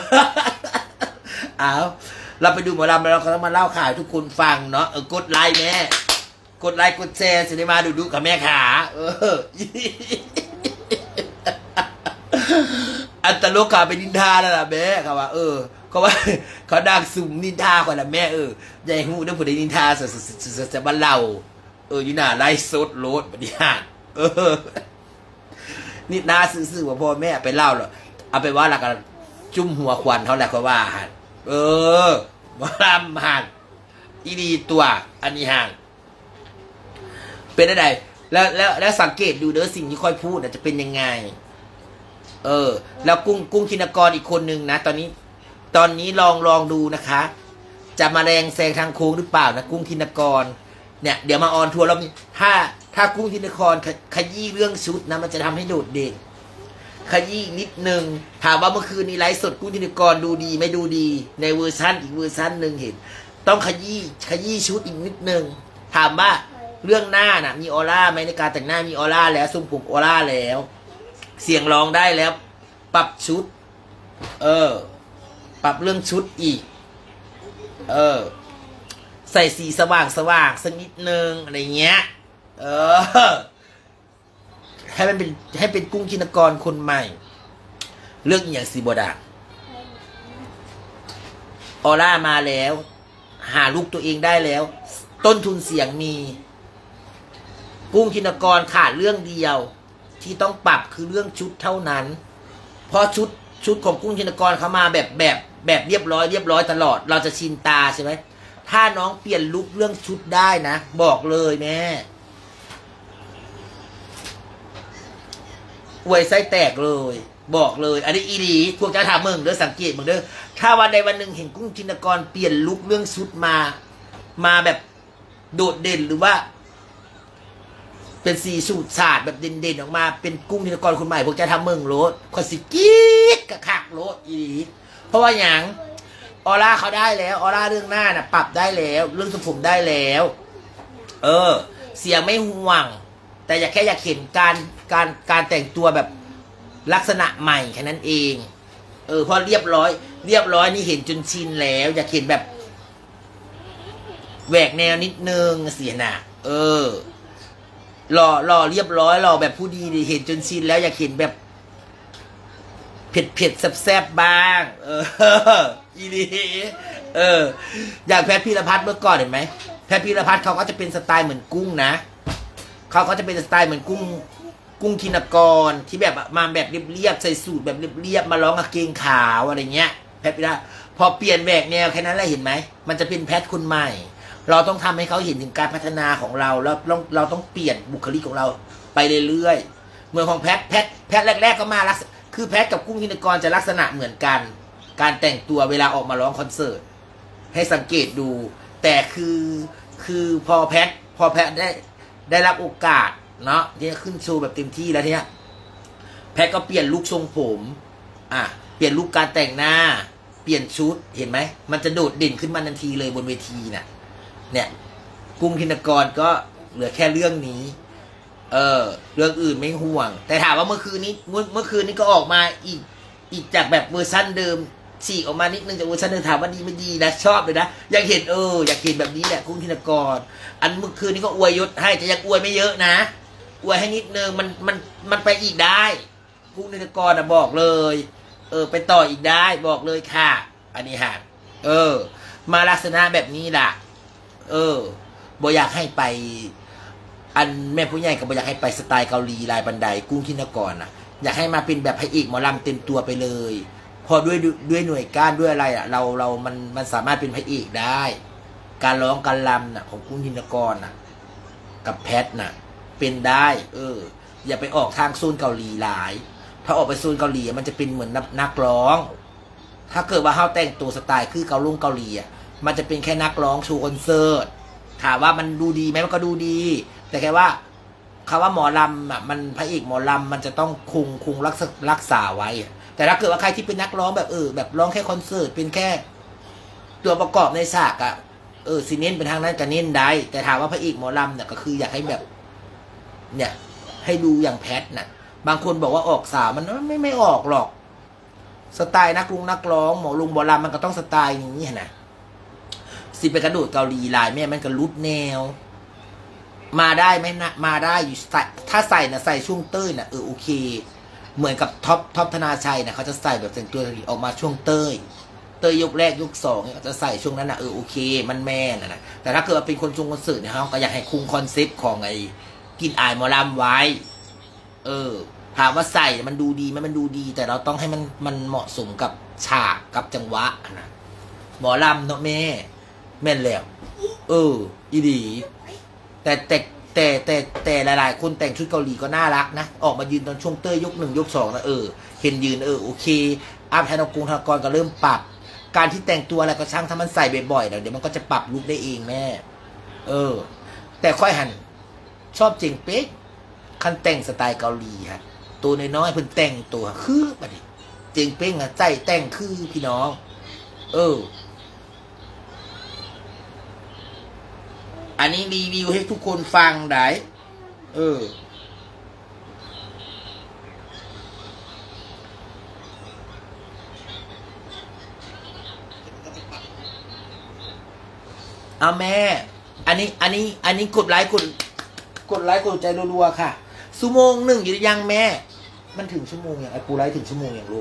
เราไปดูหมอลำแล้วเราก็ต้องมาเล่าข่าวทุกคนฟังเนาะกดไลค์แม่กดไลค์กดแชร์สิได้มาดูกับแม่ขาอันตลกขาไปนินทาแล้วล่ะแม่เขาว่าเขาว่าเขาดังสุ่มนินทาก่อนละแม่ใหญ่หูได้ผู้ใดนินทาจะบ้านเราอยู่หน้าไล่สดโลดปฏิหารนี่นาซื่อๆว่าพ่อแม่ไปเล่าหรอเอาไปว่าแล้วกันจุ่มหัวควันเท่าไหร่ก็ว่าหันมาลำห่างอีดีตัวอันนี้ห่างเป็นอะไรแล้วสังเกตดูเด้อสิ่งที่ค่อยพูดจะเป็นยังไงแล้วกุ้งธินกรอีกคนนึงนะตอนนี้ลองดูนะคะจะมาแรงแซงทางโค้งหรือเปล่านะกุ้งธินกรเนี่ยเดี๋ยวมาออนทัวร์แล้วถ้ากุ้งธินกรขยี้เรื่องชุดนะมันจะทำให้โดดเด่นขยี้นิดนึงถามว่าเมื่อคืนนี้ไลฟ์สดกุ้งธินกรดูดีไม่ดูดีในเวอร์ชันอีกเวอร์ชันหนึ่งเห็นต้องขยี้ชุดอีกนิดนึงถามว่าเรื่องหน้าน่ะมีออร่าไหมในการแต่งหน้ามีออร่าแล้วทรงผมออร่าแล้วเสียงร้องได้แล้วปรับชุดปรับเรื่องชุดอีกใส่สีสว่างสักนิดนึงอะไรเงี้ยให้เป็นกุ้งธินกรคนใหม่เรื่องอย่างสีบดาออร่ามาแล้วหาลูกตัวเองได้แล้วต้นทุนเสียงมีกุ้งธินกรขาดเรื่องเดียวที่ต้องปรับคือเรื่องชุดเท่านั้นเพราะชุดของกุ้งธินกรเขามาแบบเรียบร้อยตลอดเราจะชินตาใช่ไหมถ้าน้องเปลี่ยนลุคเรื่องชุดได้นะบอกเลยแม่อวยไส้แตกเลยบอกเลยอันนี้อีดีพวกเจ้าถามมึงเด้อสังเกตมึงเด้อถ้าวันใดวันหนึ่งเห็นกุ้งธินกรเปลี่ยนลุคเรื่องชุดมาแบบโดดเด่นหรือว่าเป็นสีสูตรศาสตร์แบบเด่นๆออกมาเป็นกุ้งธินกรคนใหม่พวกเจ้าทำมึงโลดคอนสิกีดกระคักโลดอีดีเพราะว่าอย่างอร่าเขาได้แล้วออร่าเรื่องหน้าน่ะปรับได้แล้วเรื่องทรงผมได้แล้ว เสียงไม่ห่วง แต่อยากเห็นการแต่งตัวแบบลักษณะใหม่แค่นั้นเองพอเรียบร้อยนี่เห็นจนชินแล้วอยากเห็นแบบแหวกแนวนิดนึงเสียน่ะหล่อเรียบร้อยหล่อแบบผู้ดีเห็นจนชินแล้วอยากเห็นแบบเผ็ดแซ่บบ้างอีดีอย่างแพทย์พีรพัฒน์เมื่อก่อนเห็นไหมแพทย์พีรพัฒน์เขาก็จะเป็นสไตล์เหมือนกุ้งนะเขาก็จะเป็นสไตล์เหมือนกุ้งธินกรที่แบบมาแบบเรียบๆใส่สูทแบบเรียบๆมาร้องกางเกงขาวอะไรเงี้ยแพทย์พีรพัฒน์พอเปลี่ยนแหวกแนวแค่นั้นแหละเห็นไหมมันจะเป็นแพทย์คนใหม่เราต้องทำให้เขาเห็นถึงการพัฒนาของเราแล้วเราต้องเปลี่ยนบุคลิกของเราไปเรื่อยๆเมืองของแพทย์แรกๆก็มาคือแพทกับกุ้งธินกรจะลักษณะเหมือนกันการแต่งตัวเวลาออกมาร้องคอนเสิร์ตให้สังเกตดูแต่คือพอแพทได้รับโอกาสเนาะที่จะขึ้นโชว์แบบเต็มที่แล้วเนี่ยแพทก็เปลี่ยนลุคทรงผมเปลี่ยนลุคการแต่งหน้าเปลี่ยนชุดเห็นไหมมันจะโดดเด่นขึ้นมาทันทีเลยบนเวทีน่ะเนี่ยกุ้งธินกรก็เหลือแค่เรื่องนี้เรื่องอื่นไม่ห่วงแต่ถามว่าเมื่อคืนนี้ก็ออกมาอีกจากแบบเวอร์ชันเดิมฉีกออกมานิดนึงจากเวอร์ชันเดิมถามว่าดีไม่ดีนะชอบเลยนะอยากเห็นอยากเห็นแบบนี้แหละกุ้งธินกรอันเมื่อคืนนี้ก็อวยยศให้แต่ยังอวยไม่เยอะนะอวยให้นิดนึงมันไปอีกได้กุ้งธินกรบอกเลยไปต่ออีกได้บอกเลยค่ะอันนี้ฮะมาลักษณะแบบนี้ล่ะบ่อยากให้ไปอันแม่ผู้ใหญ่ก็บ่อยากให้ไปสไตล์เกาหลีลายบันไดกุ้งธินกรอยากให้มาเป็นแบบพระเอกหมอลำเต็มตัวไปเลยพอด้วยหน่วยก้านด้วยอะไรเรามันสามารถเป็นพระเอกได้ การร้องการรำของกุ้งธินกรกับแพทเป็นได้อย่าไปออกทางโซนเกาหลีหลายถ้าออกไปโซนเกาหลีมันจะเป็นเหมือนนักร้องถ้าเกิดว่าเขาแต่งตัวสไตล์คือเกาหลีมันจะเป็นแค่นักร้องโชว์คอนเสิร์ตถามว่ามันดูดีไหมมันก็ดูดีแต่แค่ว่าคำว่าหมอลำมันพระเอกหมอลำมันจะต้องคงรักษาไว้แต่ถ้าเกิดว่าใครที่เป็นนักร้องแบบแบบร้องแค่คอนเสิร์ตเป็นแค่ตัวประกอบในฉากซีเน้นเป็นทางนั้นก็เน้นได้แต่ถามว่าพระเอกหมอลำก็คืออยากให้แบบเนี่ยให้ดูอย่างแพทบางคนบอกว่าออกสาวมันไม่ออกหรอกสไตล์นักร้องหมอลำมันก็ต้องสไตล์นี้นะสิไปกระโดดเกาหลีลายแม่มันก็รุดแนวมาได้ไหมนะมาได้อยู่ถ้าใส่ใส่ช่วงเต้ยโอเคเหมือนกับท็อปธนาชัยเขาจะใส่แบบแต่งตัวออกมาช่วงเต้ยยกแรกยกสองเนี่ยจะใส่ช่วงนั้นโอเคมันแม่นะแต่ถ้าเกิดเป็นคนชงคอนเสิร์ตเขาก็อยากให้คุมคอนเซ็ปต์ของไอ้กินอายหมอลำไว้ถามว่าใส่มันดูดีไหมมันดูดีแต่เราต้องให้มันเหมาะสมกับฉากกับจังหวะนะหมอลำเนาะแม่นแล้วอีดีแต่หลายๆคนแต่งชุดเกาหลีก็น่ารักนะออกมายืนตอนช่วงเต้ยยก1ยก2นะเห็นยืนโอเคอาแพนกรุงธนกรก็เริ่มปรับการที่แต่งตัวอะไรก็ช่างถ้ามันใส่บ่อยๆเดี๋ยวมันก็จะปรับลุคได้เองแม่แต่ค่อยหันชอบเจ๋งเป๊กคันแต่งสไตล์เกาหลีฮะตัวน้อยๆเพิ่นแต่งตัวคือบัดนี้เจ๋งเป๊กใจแต่งคือพี่น้องอันนี้รีวิวให้ทุกคนฟังได้เอาแม่อันนี้กดไลค์กดใจรัวๆค่ะชั่วโมงหนึ่งอยู่ยังแม่มันถึงชั่วโมงอย่างไอ้ปูไลค์ถึงชั่วโมงอย่างลูก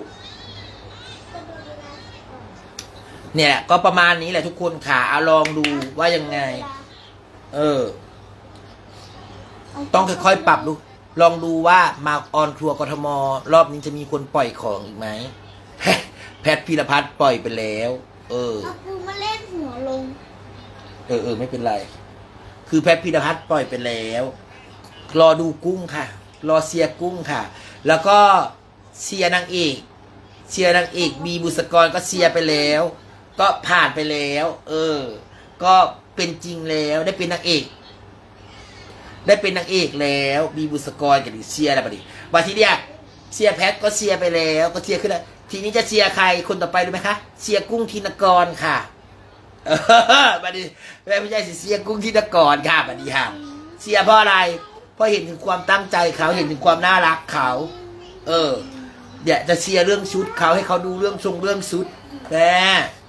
เนี่ยก็ประมาณนี้แหละทุกคนค่ะเอาลองดูว่ายังไงต้องค่อยๆปรับดูลองดูว่ามาออนครัวกทมรอบนี้จะมีคนปล่อยของอีกไหมแพทย์พีรพัฒน์ปล่อยไปแล้วกูมาเล่นหัวลงไม่เป็นไรคือแพทย์พีรพัฒน์ปล่อยไปแล้วรอดูกุ้งค่ะรอเชียร์กุ้งค่ะแล้วก็เชียร์นางเอกบีบุษกรก็เชียร์ไปแล้วก็ผ่านไปแล้วก็เป็นจริงแล้วได้เป็นนางเอกแล้วบีบุษกรกับเชียร์อะไรแบบนี้วันที่เรียกเชียร์แพทก็เชียร์ไปแล้วก็เชียร์ขึ้นทีนี้จะเชียร์ใครคนต่อไปรู้ไหมคะเชียร์กุ้งธินกรค่ะบัดนี้แม่ผู้ใหญ่เชียร์กุ้งธินกรค่ะบัดนี้ค่ะเชียร์เพราะอะไรเพราะเห็นถึงความตั้งใจเขาเห็นถึงความน่ารักเขาเดี๋ยวจะเชียร์เรื่องชุดเขาให้เขาดูเรื่องทรงเรื่องชุดแม่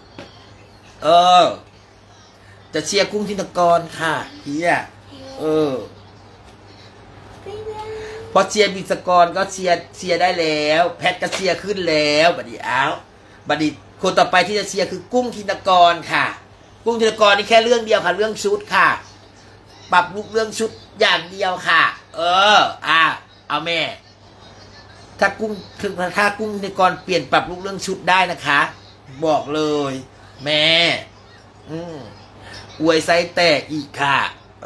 จะเชียร์กุ้งธินกรค่ะพี่พอเชียร์บิสกรก็เชียร์ได้แล้วแพทก็เชียร์ขึ้นแล้วบัดนี้บัดนี้คนต่อไปที่จะเชียร์คือกุ้งธินกรค่ะกุ้งธินกรนี่แค่เรื่องเดียวค่ะเรื่องชุดค่ะปรับลุคเรื่องชุดอย่างเดียวค่ะเอาแม่ถ้ากุ้งธินกรเปลี่ยนปรับลุคเรื่องชุดได้นะคะบอกเลยแม่อวยไซแตกอีกค่ะ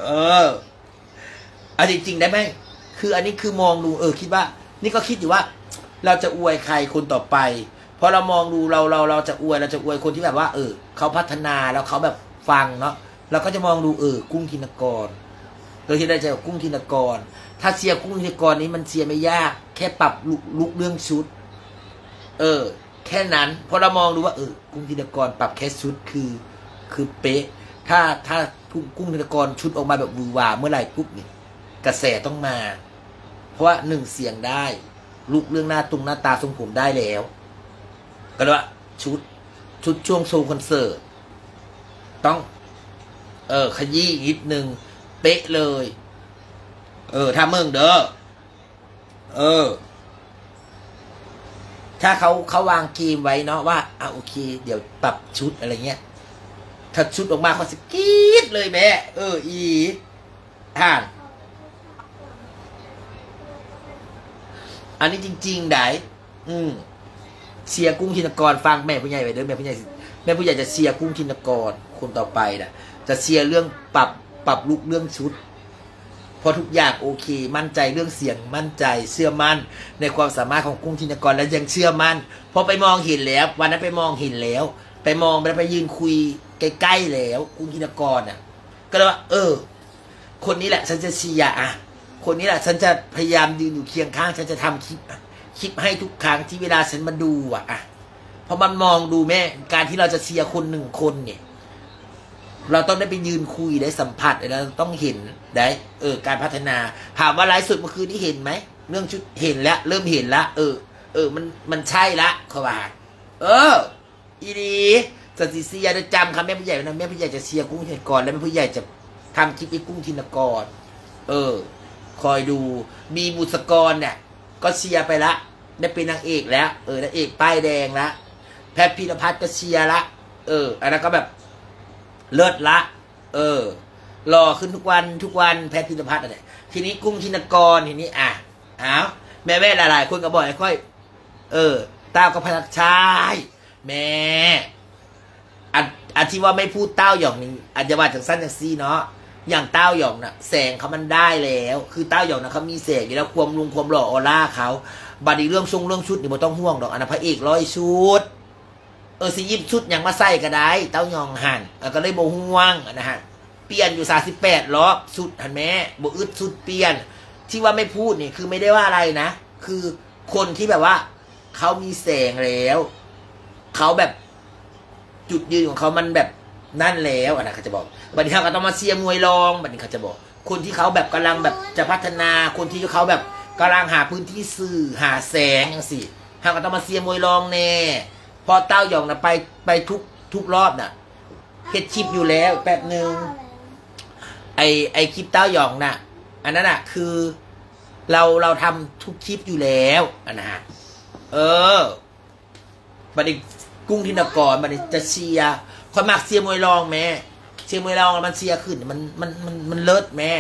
เอาจริงๆได้ไหมคืออันนี้คือมองดูคิดว่านี่ก็คิดอยู่ว่าเราจะอวยใครคนต่อไปเพราะเรามองดูเราจะอวยคนที่แบบว่าเขาพัฒนาแล้วเขาแบบฟังเนาะเราก็จะมองดูกุ้งธินกรเราคิดได้ใจกับกุ้งธินกรถ้าเชียร์กุ้งธินกรนี้มันเชียร์ไม่ยากแค่ปรับลุคเรื่องชุดแค่นั้นเพราะเรามองดูว่ากุ้งธินกรปรับแค่ชุดคือเป๊ะถ้ากุ้งธินกรชุดออกมาแบบวือหวาเมื่อไหร่ปุ๊บนี่กระแสต้องมาเพราะว่า1เสียงได้ลุคเรื่องหน้าตาทรงผมได้แล้วก็เลยว่าชุดช่วงโชว์คอนเสิร์ตต้องขยี้นิดนึงเป๊ะเลยถ้าเมืองเด้อถ้าเขาวางเกมไว้เนาะว่าโอเคเดี๋ยวปรับชุดอะไรเงี้ยถ้าชุดออกมาเขาจะกรี๊ดเลยแม่อันนี้จริงๆได้เชียร์กุ้งธินกรฟังแม่ผู้ใหญ่ไปเด้อแม่ผู้ใหญ่จะเชียร์กุ้งธินกรคนต่อไปนะจะเชียร์เรื่องปรับลุคเรื่องชุดพอทุกอย่างโอเคมั่นใจเรื่องเสียงมั่นใจเชื่อมั่นในความสามารถของกุ้งธินกรและยังเชื่อมั่นพอไปมองเห็นแล้ววันนั้นไปมองเห็นแล้วไปยืนคุยใกล้ๆแล้วกุ้งธินกรก็เลยว่าคนนี้แหละฉันจะเชียร์คนนี้แหละฉันจะพยายามยืนอยู่เคียงข้างฉันจะทำคลิปให้ทุกครั้งที่เวลาฉันมาดูเพราะมันมองดูแม่การที่เราจะเชียร์คน1คนเนี่ยเราต้องได้ไปยืนคุยได้สัมผัสเราต้องเห็นได้การพัฒนาถามว่าไลฟ์สดเมื่อคืนนี้เห็นไหมเรื่องชุดเห็นแล้วเริ่มเห็นแล้วมันใช่ละเขาว่าอีดีสติเสียจะจำครับแม่ผู้ใหญ่นะแม่ผู้ใหญ่จะเชียร์กุ้งธินกรและแม่ผู้ใหญ่จะทำคลิปไอ้กุ้งธินกรคอยดูมีบุษกรเนี่ยก็เชียร์ไปละได้เป็นนางเอกแล้วนางเอกป้ายแดงละแพทย์พีรพัฒน์ก็เชียร์ละอันนั้นก็แบบเลิศละรอขึ้นทุกวันแพทย์พีรพัฒน์อะไรทีนี้กุ้งธินกรทีนี้แม่หลายๆคนก็บอกค่อยเต้าก็พยักชายแม่อันที่ว่าไม่พูดเต้าหย่องนี่อาจจะว่าจากสั้นจากซี่เนาะอย่างเต้าหย่องแสงเขามันได้แล้วคือเต้าหย่องเขามีแสงอยู่แล้วความหล่อออร่าเขาบัดนี้เรื่องชุดนี่ไม่ต้องห่วงดอกอันนั้นพระเอก100 ชุดสิยิบชุดอย่างมาใส่ก็ได้เต้าหย่องหันก็เลยโบห่วงนะฮะเปลี่ยนอยู่38 รอบชุดหันแม่โบอึดชุดเปลี่ยนที่ว่าไม่พูดนี่คือไม่ได้ว่าอะไรนะคือคนที่แบบว่าเขามีแสงแล้วเขาแบบจุดยืนของเขามันแบบนั่นแล้วเขาจะบอกบัดนี้เขาก็ต้องมาเชียร์มวยรองบัดนี้เขาจะบอกคนที่เขาแบบกำลังแบบจะพัฒนาคนที่เขาแบบกำลังหาพื้นที่สื่อหาแสงอย่างสิเขาก็ต้องมาเชียร์มวยรองแน่พอเต้าหย่องไปทุกรอบเฮ็ดคลิปอยู่แล้วแป๊บนึงไอคลิปเต้าหย่องอันนั้นคือเราทำทุกคลิปอยู่แล้วบัดนี้กุ้งธินกรบัดนี้จะเชียร์คนมักเชียร์มวยรองแม่เชียร์มวยรองมันเชียร์ขึ้นมันเลิศแม่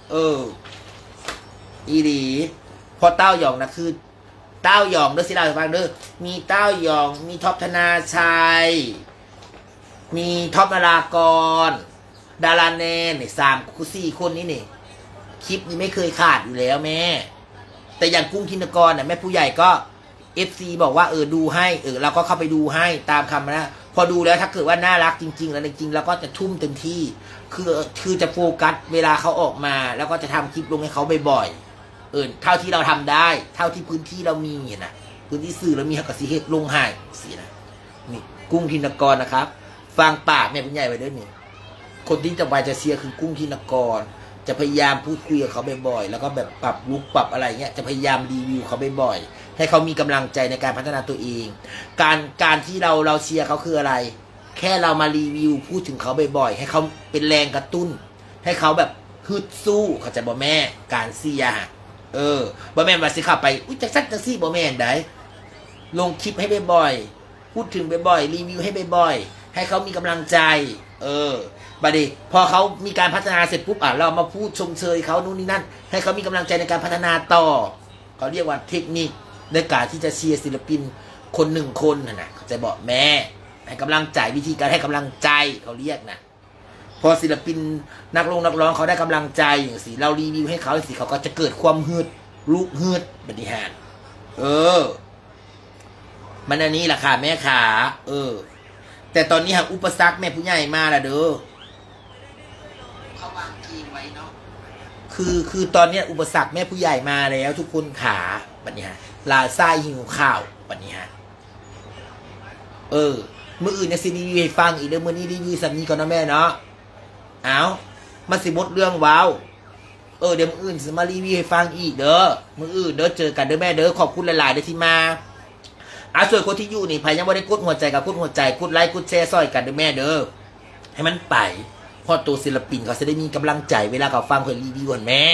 อีดีพอเต้าหย่องคือเต้าหย่องเด้อสิเราฟังเด้อมีเต้าหย่องมีท็อปธนาชัยมีท็อปนารากรดาราแนนนี่4 คนนี้นี่คลิปนี้ไม่เคยขาดอยู่แล้วแม่แต่อย่างกุ้งธินกรแม่ผู้ใหญ่ก็ FC บอกว่าดูให้เราก็เข้าไปดูให้ตามคำนะพอดูแล้วถ้าเกิดว่าน่ารักจริงๆแล้วจริงๆเราก็จะทุ่มเต็มที่คือจะโฟกัสเวลาเขาออกมาแล้วก็จะทำคลิปลงให้เขาบ่อยๆเท่าที่เราทำได้เท่าที่พื้นที่เรามีพื้นที่สื่อแล้วมีฮักกะสิเฮ็ดลงให้สินะนี่กุ้งธินกรนะครับฟังปากแม่ผู้ใหญ่ไว้ด้วยนี่คนที่จะไปจะเชียร์คือกุ้งธินกรจะพยายามพูดคุยกับเขาบ่อยๆแล้วก็แบบปรับลุกปรับอะไรเงี้ยจะพยายามรีวิวเขาบ่อยๆให้เขามีกำลังใจในการพัฒนาตัวเองการที่เราเชียร์เขาคืออะไรแค่เรามารีวิวพูดถึงเขาบ่อยๆให้เขาเป็นแรงกระตุ้นให้เขาแบบฮึดสู้เขาจะบ่แม่การเชียร์บ่แม่นว่าสิเข้าไปอุ้ยจักซักจักซี่บ่แม่นได้ลงคลิปให้บ่อยๆพูดถึงบ่อยๆรีวิวให้บ่อยๆให้เขามีกำลังใจบัดนี้พอเขามีการพัฒนาเสร็จปุ๊บเรามาพูดชมเชยเขานู่นนี่นั่นให้เขามีกำลังใจในการพัฒนาต่อเขาเรียกว่าเทคนิคในการที่จะเชียร์ศิลปินคนหนึ่งคนนะเขาจะบอกแม่ให้กำลังใจวิธีการให้กำลังใจเขาเรียกนะพอศิลปินนักร้องเขาได้กำลังใจอย่างสิเรารีวิวให้เขาสิเขาก็จะเกิดความฮึดลูกฮึดบัดนี้ฮะมันอันนี้แหละค่ะแม่ขาแต่ตอนนี้หากอุปสรรคแม่ผู้ใหญ่มาละเด้อเขาวางทีมไว้เนาะคือตอนนี้อุปสรรคแม่ผู้ใหญ่มาแล้วทุกคนขาบัดนี้ฮะลาไส้หิวข้าวบัดนี้ฮะมื้ออื่นเนี่ยสิรีวิวให้ฟังอีกเด้อมื้อนี้รีวิวสัมนี้ก่อนนะแม่เนาะเอามาสิหมดเรื่องว้าวเดี๋ยวมื้ออื่นสิมารีวิวให้ฟังอีกเด้อมื้ออื่นเด้อเจอกันเด้อแม่เด้อขอบคุณหลายๆเด้อที่มาส่วนคนที่อยู่นี่ใครยังไม่ได้กดหัวใจกับกดหัวใจกดไลค์กดแชร์ซอยกันเด้อแม่เด้อให้มันไปพอตัวศิลปินเขาจะได้มีกำลังใจเวลาเขาฟังคนรีวิวแม่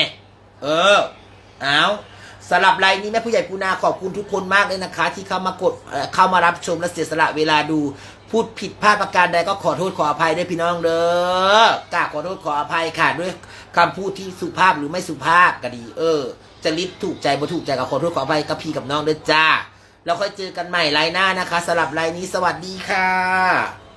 สำหรับไลน์นี้แม่ผู้ใหญ่ปูนาขอบคุณทุกคนมากเลยนะคะที่เข้ามารับชมและเสียสละเวลาดูพูดผิดพลาดประการใดก็ขอโทษขออภัยด้วยพี่น้องเด้อกราบขอโทษขออภัยค่ะด้วยคำพูดที่สุภาพหรือไม่สุภาพก็ดีจะลิดถูกใจบ่ถูกใจก็ขอโทษขออภัยกับพี่กับน้องเด้อจ้าแล้วค่อยเจอกันใหม่ไลน์หน้านะคะสำหรับไลน์นี้สวัสดีค่ะ